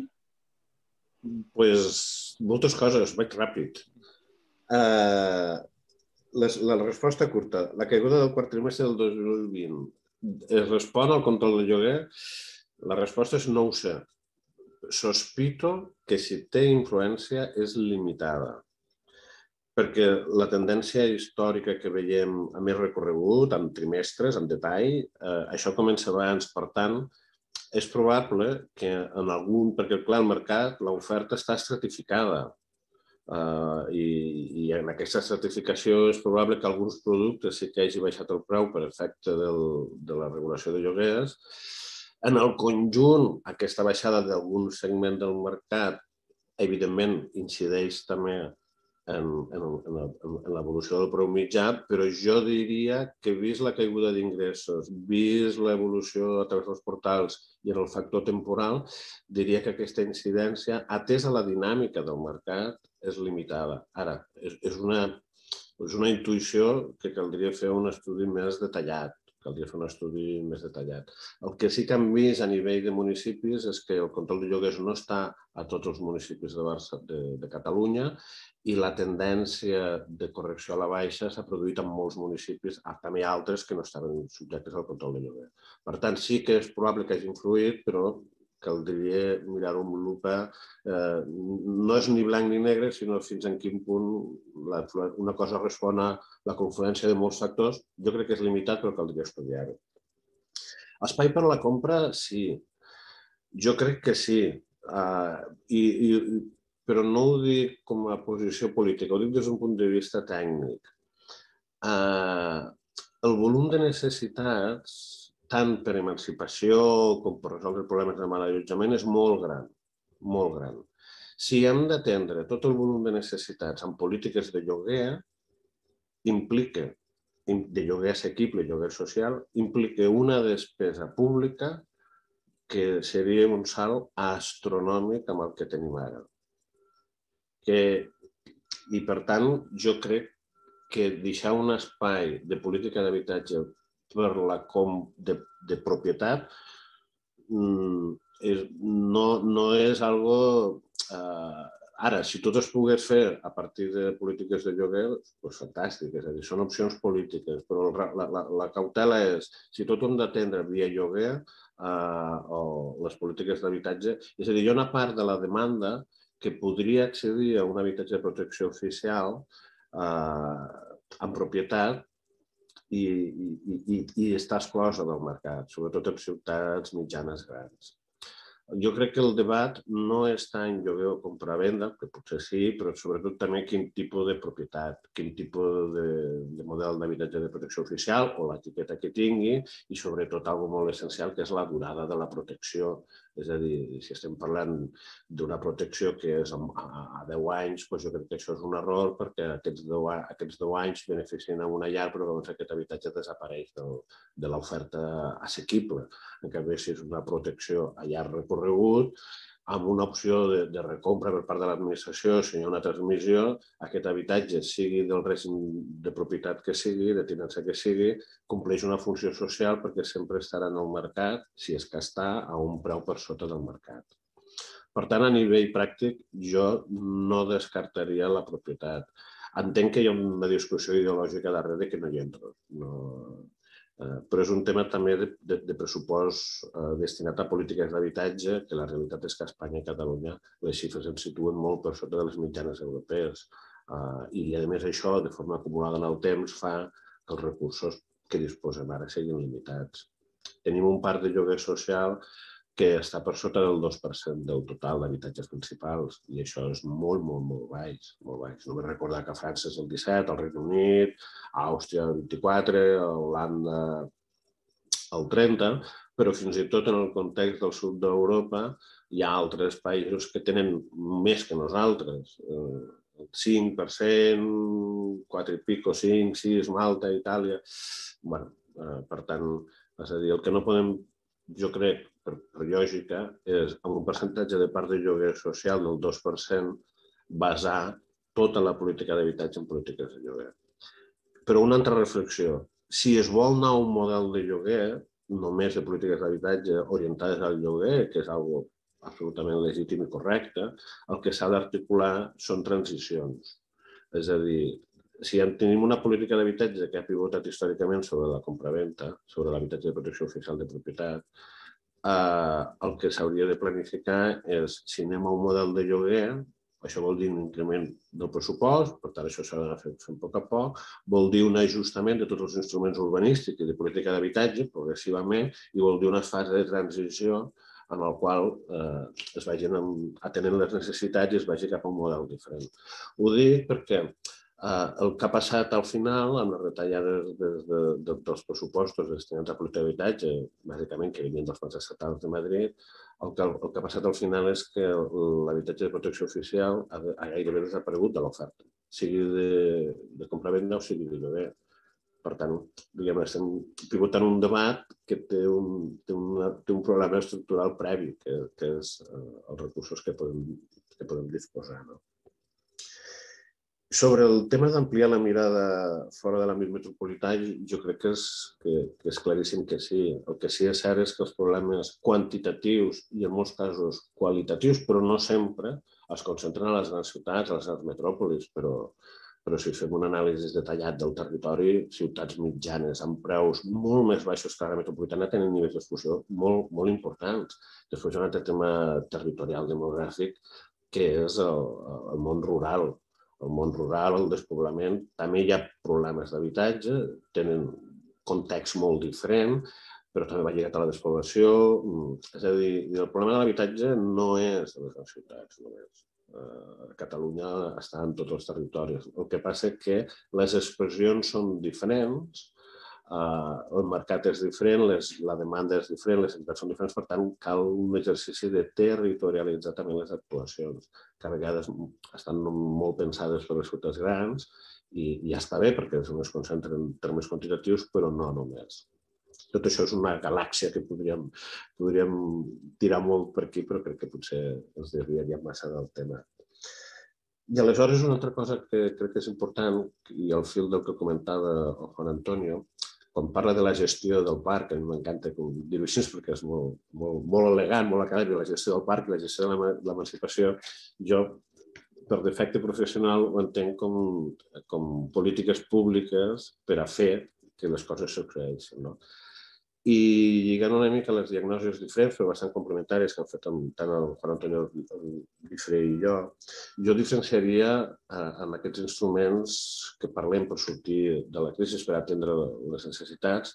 Speaker 4: Doncs moltes coses, vaig ràpid. La resposta curta. La caiguda del quart trimestre del 2020 es respon al control del lloguer? La resposta és no ho sé. Sospito que si té influència és limitada, perquè la tendència històrica que veiem a més recorregut, en trimestres, en detall, això comença abans. Per tant, és probable que en algun... Perquè, clar, el mercat, l'oferta està estratificada i en aquesta estratificació és probable que alguns productes sí que hagi baixat el preu per efecte de la regulació de lloguers. En el conjunt, aquesta baixada d'algun segment del mercat, evidentment, incideix també en l'evolució del preu mitjà, però jo diria que, vist la caiguda d'ingressos, vist l'evolució a través dels portals i en el factor temporal, diria que aquesta incidència, atesa la dinàmica del mercat, és limitada. Ara, és una intuïció que caldria fer un estudi més detallat. El que sí que hem vist a nivell de municipis és que el control de lloguers no està a tots els municipis de Catalunya i la tendència de correcció a la baixa s'ha produït en molts municipis, també altres que no estaven subjectes al control de lloguer. Per tant, sí que és probable que hagi influït, però caldria mirar-ho amb lupa. No és ni blanc ni negre, sinó fins en quin punt una cosa respon a la confluència de molts factors. Jo crec que és limitat, però caldria estudiar-ho. Espai per a la compra, sí. Jo crec que sí. Però no ho dic com a posició política, ho dic des d'un punt de vista tècnic. El volum de necessitats, tant per emancipació com per resoldre problemes de mal allotjament, és molt gran, molt gran. Si hem d'atendre tot el volum de necessitats en polítiques de lloguer, de lloguer assequible, lloguer social, implica una despesa pública que seria un salt astronòmic amb el que tenim ara. I, per tant, jo crec que deixar un espai de política d'habitatge per la de propietat no és algo... Ara, si tot es pogués fer a partir de polítiques de lloguer, doncs fantàstic, és a dir, són opcions polítiques, però la cautela és, si tot ho hem d'atendre via lloguer o les polítiques d'habitatge, és a dir, hi ha una part de la demanda que podria accedir a un habitatge de protecció oficial en propietat i està exclosa del mercat, sobretot en ciutats mitjanes grans. Jo crec que el debat no està en lloguer o compra-venda, que potser sí, però sobretot també quin tipus de propietat, quin tipus de model d'habitatge de protecció oficial o l'etiqueta que tingui i sobretot una cosa molt essencial que és la durada de la protecció. És a dir, si estem parlant d'una protecció que és a 10 anys, doncs jo crec que això és un error perquè aquests 10 anys beneficien a una llar, però llavors aquest habitatge desapareix de l'oferta assequible. En canvi, si és una protecció a llarg recorregut, amb una opció de recompra per part de l'administració, si hi ha una transmissió, aquest habitatge, sigui del règim de propietat que sigui, de tinença que sigui, compleix una funció social perquè sempre estarà en el mercat, si és que està, a un preu per sota del mercat. Per tant, a nivell pràctic, jo no descartaria la propietat. Entenc que hi ha una discussió ideològica darrere que no hi entro. Però és un tema també de pressupost destinat a polítiques d'habitatge, que la realitat és que a Espanya i Catalunya les xifres ens situen molt per sota de les mitjanes europees. I, a més, això, de forma acumulada en el temps, fa que els recursos que disposem ara siguin limitats. Tenim un parc de lloguer social que està per sota del 2% del total d'habitatges principals i això és molt, molt, molt baix. Només recordar que a França és el 17%, al Regne Unit, a Àustria el 24%, a Holanda el 30%, però fins i tot en el context del sud d'Europa hi ha altres països que tenen més que nosaltres. El 5%, 4 i pico, 5, 6, Malta, Itàlia... Per tant, és a dir, el que no podem, jo crec, per lògica, és amb un percentatge de part de lloguer social del 2% basar tota la política d'habitatge en polítiques de lloguer. Però una altra reflexió, si es vol anar a un model de lloguer, només de polítiques d'habitatge orientades al lloguer, que és una absolutament legítim i correcte, el que s'ha d'articular són transicions. És a dir, si tenim una política d'habitatge que ha pivotat històricament sobre la compraventa, sobre l'habitatge de protecció oficial de propietat, el que s'hauria de planificar és, si anem a un model de lloguer, això vol dir un increment del pressupost, per tant això s'ha d'anar fent a poc a poc, vol dir un ajustament de tots els instruments urbanístics i de política d'habitatge progressivament i vol dir una fase de transició en el qual es vagin atenent les necessitats i es vagi cap a un model diferent. Ho dic perquè el que ha passat al final, amb les retallades dels pressupostos destinats a política d'habitatge, bàsicament que venien dels plans estatals de Madrid, el que ha passat al final és que l'habitatge de protecció oficial ha gairebé desaparegut de l'oferta, sigui de compravenda o sigui de lloguer. Per tant, estem pivotant un debat que té un problema estructural previ, que és els recursos que podem disposar. Sobre el tema d'ampliar la mirada fora de l'àmbit metropolità, jo crec que és claríssim que sí. El que sí és cert és que els problemes quantitatius i en molts casos qualitatius, però no sempre, es concentren a les grans ciutats, a les grans metròpolis, però si fem un anàlisi detallat del territori, ciutats mitjanes amb preus molt més baixos que la metropolitana tenen nivells d'exclusió molt, molt importants. Després hi ha un altre tema territorial demogràfic que és el món rural. El món rural, el despoblament, també hi ha problemes d'habitatge, tenen context molt diferent, però també va lligat a la despoblació. És a dir, el problema de l'habitatge no és a les grans ciutats només. Catalunya està en tots els territoris. El que passa és que les expressions són diferents, el mercat és diferent, la demanda és diferent, les entitats són diferents, per tant, cal un exercici de territorialitzar també les actuacions, que a vegades estan molt pensades per les ciutats grans i ja està bé perquè es concentren en termes quantitatius, però no només. Tot això és una galàxia que podríem tirar molt per aquí, però crec que potser ens desviaríem massa del tema. I aleshores una altra cosa que crec que és important, i al fil del que comentava el Juan Antonio, quan parla de la gestió del parc, a mi m'encanta dir-ho així perquè és molt elegant, molt acadèmic, la gestió del parc i la gestió de l'emancipació, jo per defecte professional ho entenc com polítiques públiques per a fer que les coses succeeixin. I lligant una mica les diagnosis diferents, però bastant complementàries que han fet tant el Juan Antonio Guifré i jo diferenciaria amb aquests instruments que parlem per sortir de la crisi, per atendre les necessitats.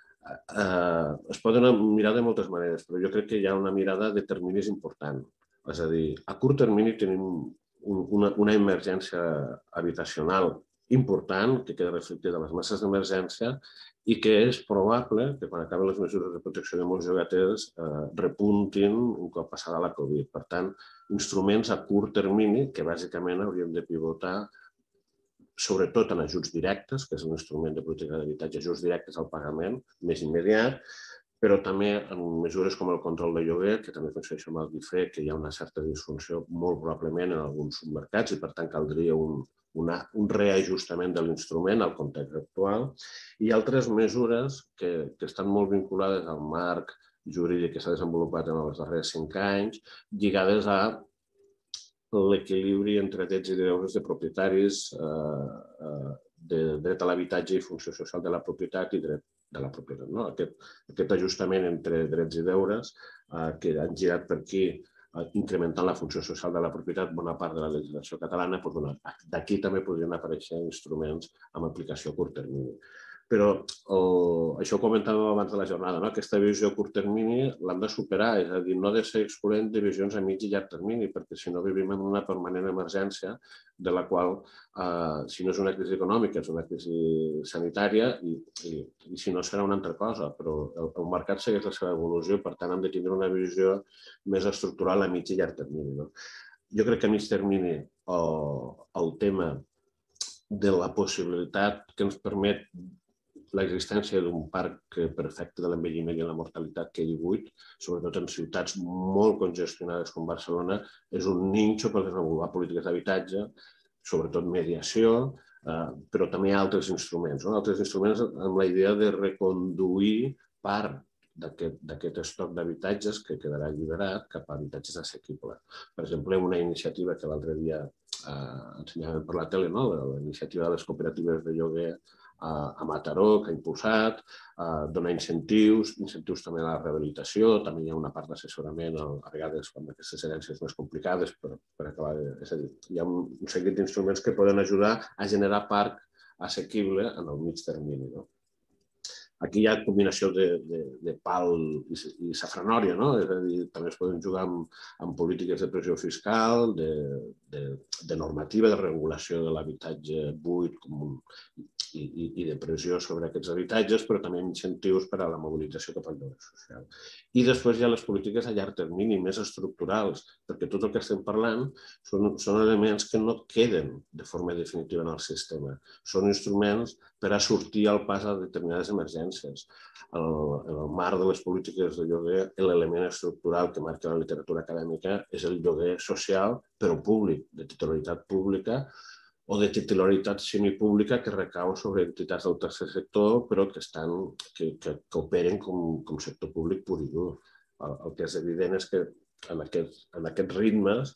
Speaker 4: Es poden mirar de moltes maneres, però jo crec que hi ha una mirada de terminis important. És a dir, a curt termini tenim una emergència habitacional important que queda reflectida a les masses d'emergència i que és probable que quan acaben les mesures de protecció de molts llogaters repuntin un cop passada la Covid. Per tant, instruments a curt termini que bàsicament haurien de pivotar sobretot en ajuts directes, que és un instrument de política d'habitatge, ajuts directes al pagament més immediat, però també en mesures com el control de lloguer, que també coincideixo amb el Guifré, que hi ha una certa disfunció molt probablement en alguns submercats i per tant caldria un reajustament de l'instrument al context actual i altres mesures que estan molt vinculades al marc jurídic que s'ha desenvolupat en els darrers 5 anys, lligades a l'equilibri entre drets i deures de propietaris, de dret a l'habitatge i funció social de la propietat i dret de la propietat. Aquest ajustament entre drets i deures que han girat per aquí, incrementant la funció social de la propietat, bona part de la legislació catalana, d'aquí també podrien aparèixer instruments amb aplicació a curt termini. Però això ho comentàvem abans de la jornada, aquesta visió a curt termini l'hem de superar, és a dir, no ha de ser excloent de visions a mig i llarg termini, perquè si no vivim en una permanent emergència de la qual, si no és una crisi econòmica, és una crisi sanitària i si no serà una altra cosa, però el mercat segueix la seva evolució i per tant hem de tindre una visió més estructural a mig i llarg termini. Jo crec que a mig termini el tema de la possibilitat que ens permet l'existència d'un parc perfecte de l'envelliment i la mortalitat que hi ha hagut, sobretot en ciutats molt congestionades com Barcelona, és un nínxol per desenvolupar polítiques d'habitatge, sobretot mediació, però també altres instruments. Altres instruments amb la idea de reconduir part d'aquest estoc d'habitatges que quedarà alliberat cap a habitatges assequibles. Per exemple, una iniciativa que l'altre dia ensenyàvem per la tele, la iniciativa de les cooperatives de lloguer a Mataró, que ha impulsat, donar incentius també a la rehabilitació, també hi ha una part d'assessorament, a vegades amb aquestes herències més complicades per acabar. És a dir, hi ha un seguit d'instruments que poden ajudar a generar parc assequible en el mig termini. Aquí hi ha combinació de pal i safranòria, és a dir, també es poden jugar amb polítiques de pressió fiscal, de normativa, de regulació de l'habitatge buit i de pressió sobre aquests habitatges, però també incentius per a la mobilització cap al lloguer social. I després hi ha les polítiques a llarg termini, més estructurals, perquè tot el que estem parlant són elements que no queden de forma definitiva en el sistema. Són instruments per a sortir al pas a determinades emergències. En el marc de les polítiques de lloguer, l'element estructural que marca la literatura acadèmica és el lloguer social, però públic, de titularitat pública, o de titularitat semipública que recau sobre entitats del tercer sector, però que operen com sector públic pur i dur. El que és evident és que en aquests ritmes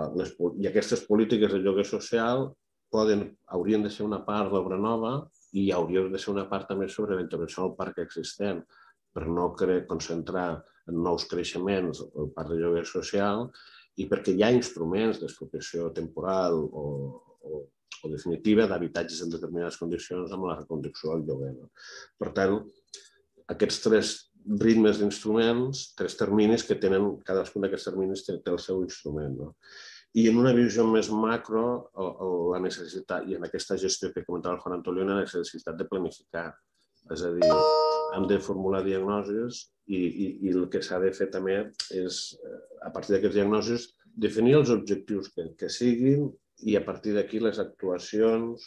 Speaker 4: i aquestes polítiques de lloguer social haurien de ser una part d'obra nova i haurien de ser una part també sobre la intervenció del parc existent, per no concentrar en nous creixements el parc de lloguer social i perquè hi ha instruments d'expropiació temporal o definitiva d'habitatges en determinades condicions amb la reconducció del lloguer. Per tant, aquests tres ritmes d'instruments, tres terminis que tenen, cadascun d'aquests terminis té el seu instrument. I en una visió més macro, la necessitat, i en aquesta gestió que comentava el Juan Antonio, la necessitat de planificar. És a dir, hem de formular diagnosis i el que s'ha de fer també és, a partir d'aquests diagnosis, definir els objectius que siguin i a partir d'aquí les actuacions,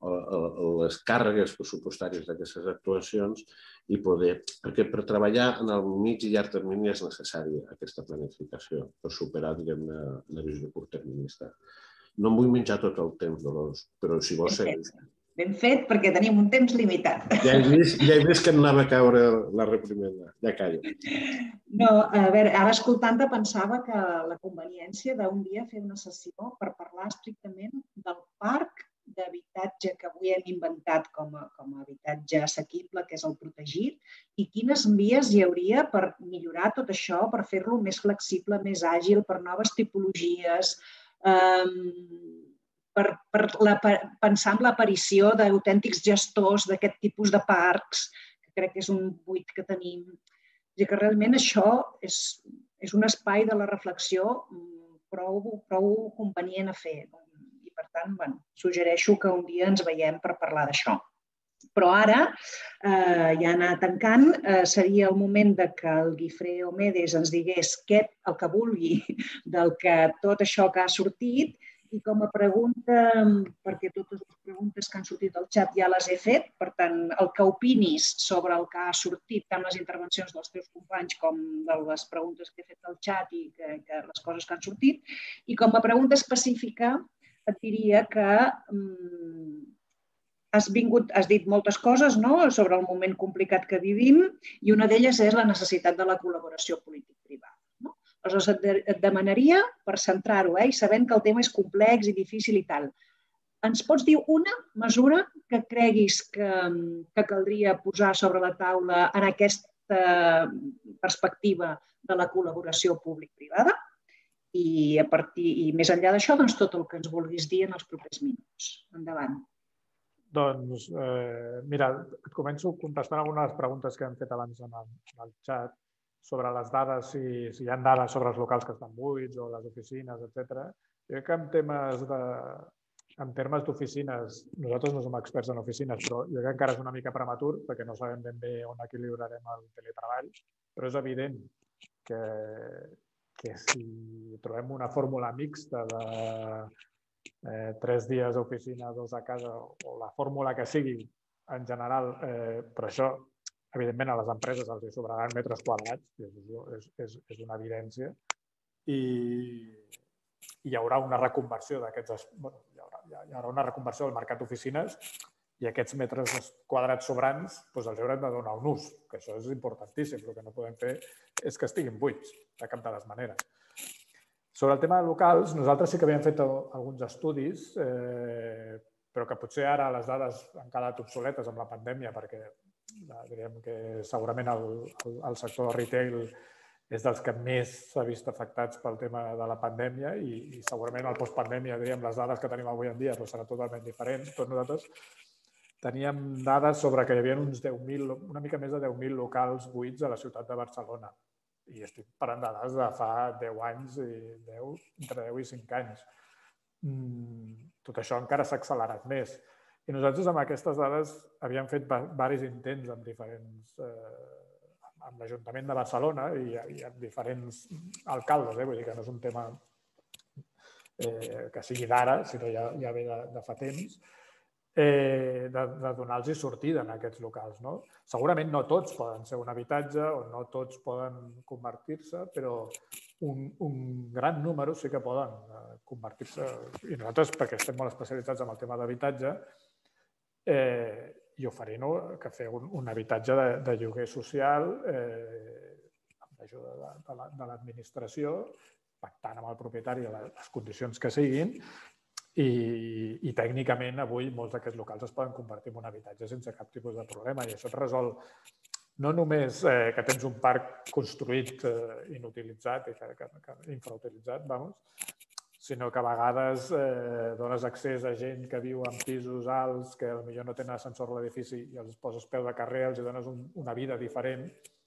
Speaker 4: les càrregues pressupostàries d'aquestes actuacions i poder... Perquè per treballar en el mig i llarg termini és necessària aquesta planificació per superar, diguem-ne, la visió curtterminista. No em vull menjar tot el temps, Dolors, però si vols seguir.
Speaker 2: Ben fet, perquè tenim un temps limitat.
Speaker 4: Ja he vist que anava a caure la reprimenda. Ja callo.
Speaker 2: No, a veure, ara escoltant-te pensava que la conveniència d'un dia fer una sessió per parlar estrictament del parc d'habitatge que avui hem inventat com a habitatge assequible, que és el protegit, i quines vies hi hauria per millorar tot això, per fer-lo més flexible, més àgil, per noves tipologies, per pensar en l'aparició d'autèntics gestors d'aquest tipus de parcs, que crec que és un buit que tenim. I que realment això és un espai de la reflexió prou convenient a fer. I per tant, suggereixo que un dia ens veiem per parlar d'això. Però ara, ja anar tancant, seria el moment que el Guifré Omedes ens digués el que vulgui del que tot això que ha sortit. I com a pregunta, perquè totes les preguntes que han sortit al xat ja les he fet, per tant, el que opinis sobre el que ha sortit, tant les intervencions dels teus companys com de les preguntes que he fet al xat i les coses que han sortit. I com a pregunta específica et diria que has dit moltes coses sobre el moment complicat que vivim i una d'elles és la necessitat de la col·laboració polític-privada. Aleshores, et demanaria, per centrar-ho, i sabent que el tema és complex i difícil i tal, ens pots dir una mesura que creguis que caldria posar sobre la taula en aquesta perspectiva de la col·laboració públic-privada? I més enllà d'això, doncs, tot el que ens vulguis dir en els propers minuts. Endavant.
Speaker 5: Doncs, mira, et començo contestant algunes de les preguntes que hem fet abans en el xat sobre les dades, si hi ha dades sobre els locals que estan buits o les oficines, etc. Jo crec que en termes d'oficines, nosaltres no som experts en oficines, però jo crec que encara és una mica prematur perquè no sabem ben bé on equilibrarem el teletreball, però és evident que si trobem una fórmula mixta de 3 dies a oficina, 2 a casa, o la fórmula que sigui en general, però això, evidentment, a les empreses els sobraran metres quadrats, és una evidència, i hi haurà una reconversió d'aquests... Hi haurà una reconversió del mercat d'oficines i aquests metres quadrats sobrants els haurem de donar un ús, que això és importantíssim. El que no podem fer és que estiguin buits, de cap de les maneres. Sobre el tema de locals, nosaltres sí que havíem fet alguns estudis, però que potser ara les dades han quedat obsoletes amb la pandèmia perquè diríem que segurament el sector de retail és dels que més s'ha vist afectats pel tema de la pandèmia i segurament el postpandèmia, diríem, les dades que tenim avui en dia seran totalment diferents. Tots nosaltres teníem dades sobre que hi havia uns 10.000, una mica més de 10.000 locals buits a la ciutat de Barcelona. I estic parlant de dades de fa 10 anys, entre 10 i 5 anys. Tot això encara s'ha accelerat més. I nosaltres amb aquestes dades havíem fet diversos intents amb diferents... amb l'Ajuntament de Barcelona i amb diferents alcaldes, vull dir que no és un tema que sigui d'ara, sinó ja ve de fa temps, de donar-los sortida en aquests locals. Segurament no tots poden ser un habitatge o no tots poden convertir-se, però un gran número sí que poden convertir-se. I nosaltres, perquè estem molt especialitzats en el tema d'habitatge, i oferint que fer un habitatge de lloguer social amb l'ajuda de l'administració, pactant amb el propietari les condicions que siguin, i tècnicament avui molts d'aquests locals es poden convertir en un habitatge sense cap tipus de problema i això et resol no només que tens un parc construït inutilitzat i infrautilitzat, sinó que a vegades dones accés a gent que viu en pisos alts, que potser no tenen ascensor a l'edifici i els poses peu de carrer, els dones una vida diferent.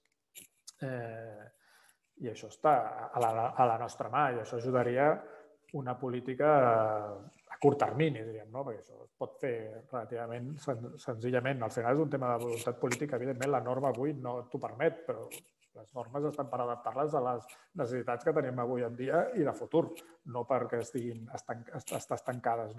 Speaker 5: I això està a la nostra mà i això ajudaria una política a curt termini, diríem, perquè això es pot fer relativament senzillament. Al final és un tema de voluntat política. Evidentment, la norma avui no t'ho permet, però les normes estan per adaptar-les a les necessitats que tenim avui en dia i de futur, no perquè estiguin estancades.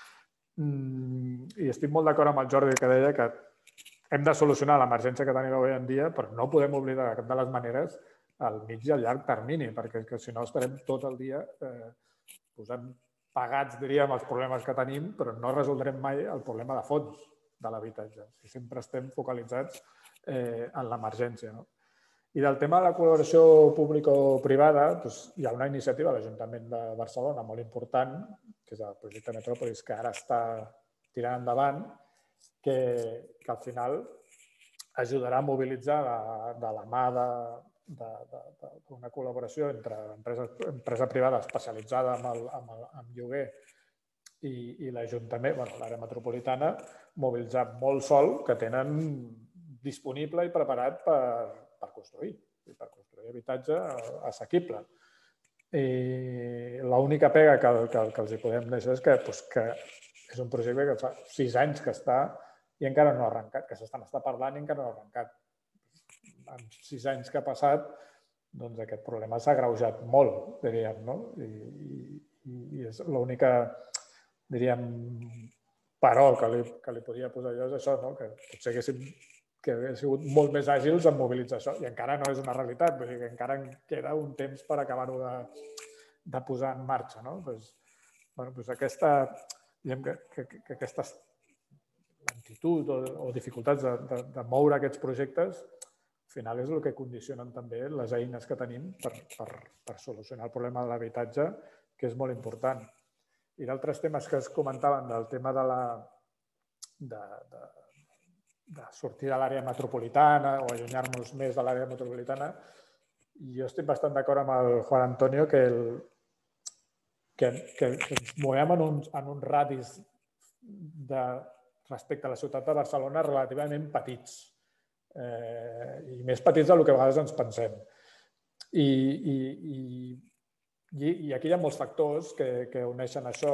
Speaker 5: I estic molt d'acord amb el Jordi que deia que hem de solucionar l'emergència que tenim avui en dia, però no podem oblidar de cap de les maneres al mig i al llarg termini, perquè si no estarem tot el dia posant pagats, diríem, els problemes que tenim, però no resoldrem mai el problema de fons de l'habitatge. Sempre estem focalitzats en l'emergència. I del tema de la col·laboració público-privada, hi ha una iniciativa de l'Ajuntament de Barcelona molt important, que és el projecte Metròpolis, que ara està tirant endavant, que al final ajudarà a mobilitzar de la mà d'una col·laboració entre empresa privada especialitzada en lloguer i l'Ajuntament, l'àrea metropolitana, mobilitzar molt sòl que tenen disponible i preparat per construir habitatge assequible. L'única pega que els hi podem deixar és que és un projecte que fa 6 anys que està i encara no ha arrencat, que s'està parlant i encara no ha arrencat. En 6 anys que ha passat, doncs aquest problema s'ha agreujat molt, diríem, i és l'única, diríem, però que li podia posar jo és això, que potser que hagués sigut molt més àgils en mobilitzar això, i encara no és una realitat, vull dir que encara queda un temps per acabar-ho de posar en marxa. Aquesta lentitud o dificultats de moure aquests projectes, al final és el que condicionen també les eines que tenim per solucionar el problema de l'habitatge, que és molt important. I d'altres temes que es comentaven del tema de sortir de l'àrea metropolitana o allunyar-nos més de l'àrea metropolitana, jo estic bastant d'acord amb el Juan Antonio que ens movem en uns radis respecte a la ciutat de Barcelona relativament petits i més petits del que a vegades ens pensem. I aquí hi ha molts factors que uneixen això.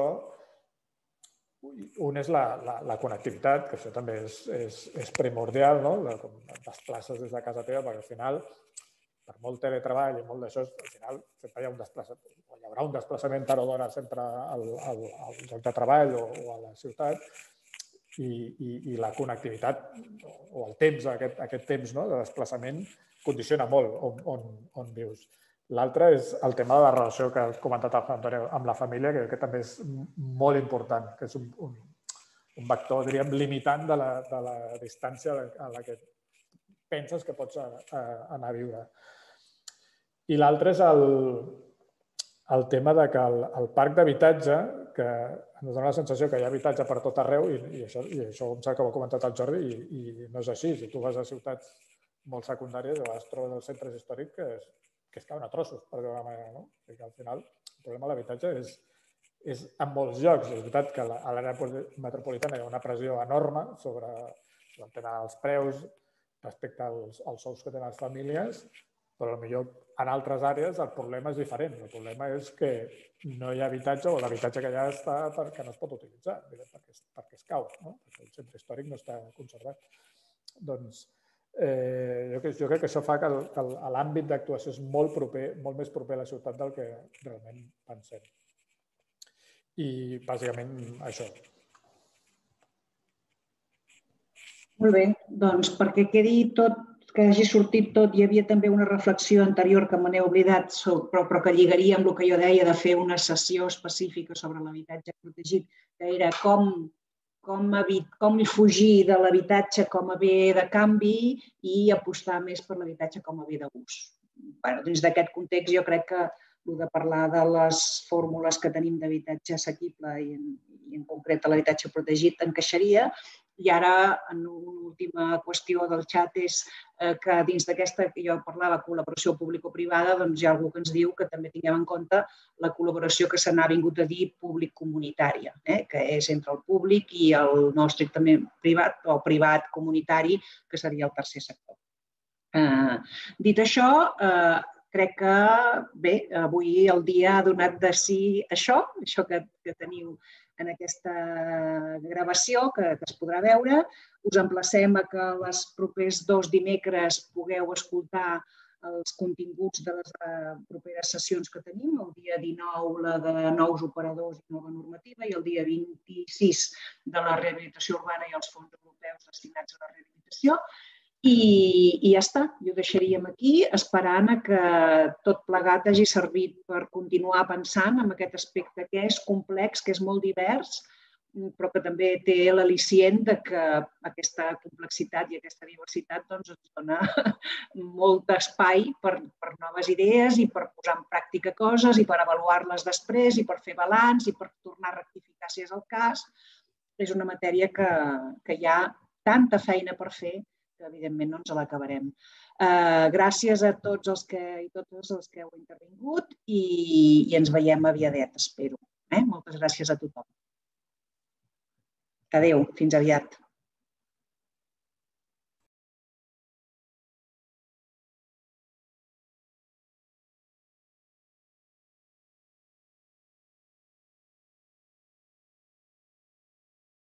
Speaker 5: Un és la connectivitat, que això també és primordial, no? Com desplaces des de casa teva, perquè al final, per molt teletreball i molt d'això, al final sempre hi ha un desplaçament, o hi haurà un desplaçament tard o d'hora sempre al lloc de treball o a la ciutat, i la connectivitat o el temps, aquest temps de desplaçament, condiciona molt on vius. L'altre és el tema de la relació que ha comentat el Juan Antonio amb la família, que també és molt important, que és un vector, diríem, limitant de la distància a la que penses que pots anar a viure. I l'altre és el tema de que el parc d'habitatge, que ens dona la sensació que hi ha habitatge per tot arreu, i això em sembla que ho ha comentat el Jordi, i no és així. Si tu vas a ciutats molt secundàries, a vegades trobes els centres històrics que es cauen a trossos, per dir-ho d'una manera, no? Perquè al final el problema de l'habitatge és en molts llocs. És veritat que a l'àrea metropolitana hi ha una pressió enorme sobre el tema dels preus respecte als sous que tenen les famílies, però potser en altres àrees el problema és diferent. El problema és que no hi ha habitatge o l'habitatge que hi ha està perquè no es pot utilitzar, perquè es cau, no? Perquè el centre històric no està conservat. Doncs jo crec que això fa que l'àmbit d'actuació és molt més proper a la ciutat del que realment pensem. I bàsicament això.
Speaker 2: Molt bé, doncs perquè quedi tot, que hagi sortit tot, hi havia també una reflexió anterior que me n'he oblidat, però que lligaria amb el que jo deia de fer una sessió específica sobre l'habitatge protegit, que era com fugir de l'habitatge com a bé de canvi i apostar més per l'habitatge com a bé d'ús. Dins d'aquest context, jo crec que el de parlar de les fórmules que tenim d'habitatge assequible i en concret l'habitatge protegit encaixaria. I ara, en una última qüestió del xat, és que dins d'aquesta que jo parlava, col·laboració público-privada, doncs hi ha algú que ens diu que també tinguem en compte la col·laboració que se n'ha vingut a dir públic-comunitària, que és entre el públic i el no estrictament privat o privat-comunitari, que seria el tercer sector. Dit això, crec que, bé, avui el dia ha donat de si això que teniu en aquesta gravació, que es podrà veure. Us emplacem a que els propers 2 dimecres pugueu escoltar els continguts de les properes sessions que tenim, el dia 19 la de nous operadors i nova normativa i el dia 26 de la rehabilitació urbana i els fons europeus destinats a la rehabilitació. I ja està, i ho deixaríem aquí, esperant que tot plegat hagi servit per continuar pensant en aquest aspecte que és complex, que és molt divers, però que també té l'al·licient que aquesta complexitat i aquesta diversitat ens dona molt d'espai per noves idees i per posar en pràctica coses i per avaluar-les després i per fer balanç i per tornar a rectificar si és el cas. És una matèria que hi ha tanta feina per fer que evidentment no ens l'acabarem. Gràcies a tots els i totes els que heu intervingut i ens veiem aviadet, espero. Moltes gràcies a tothom. Adéu, fins aviat.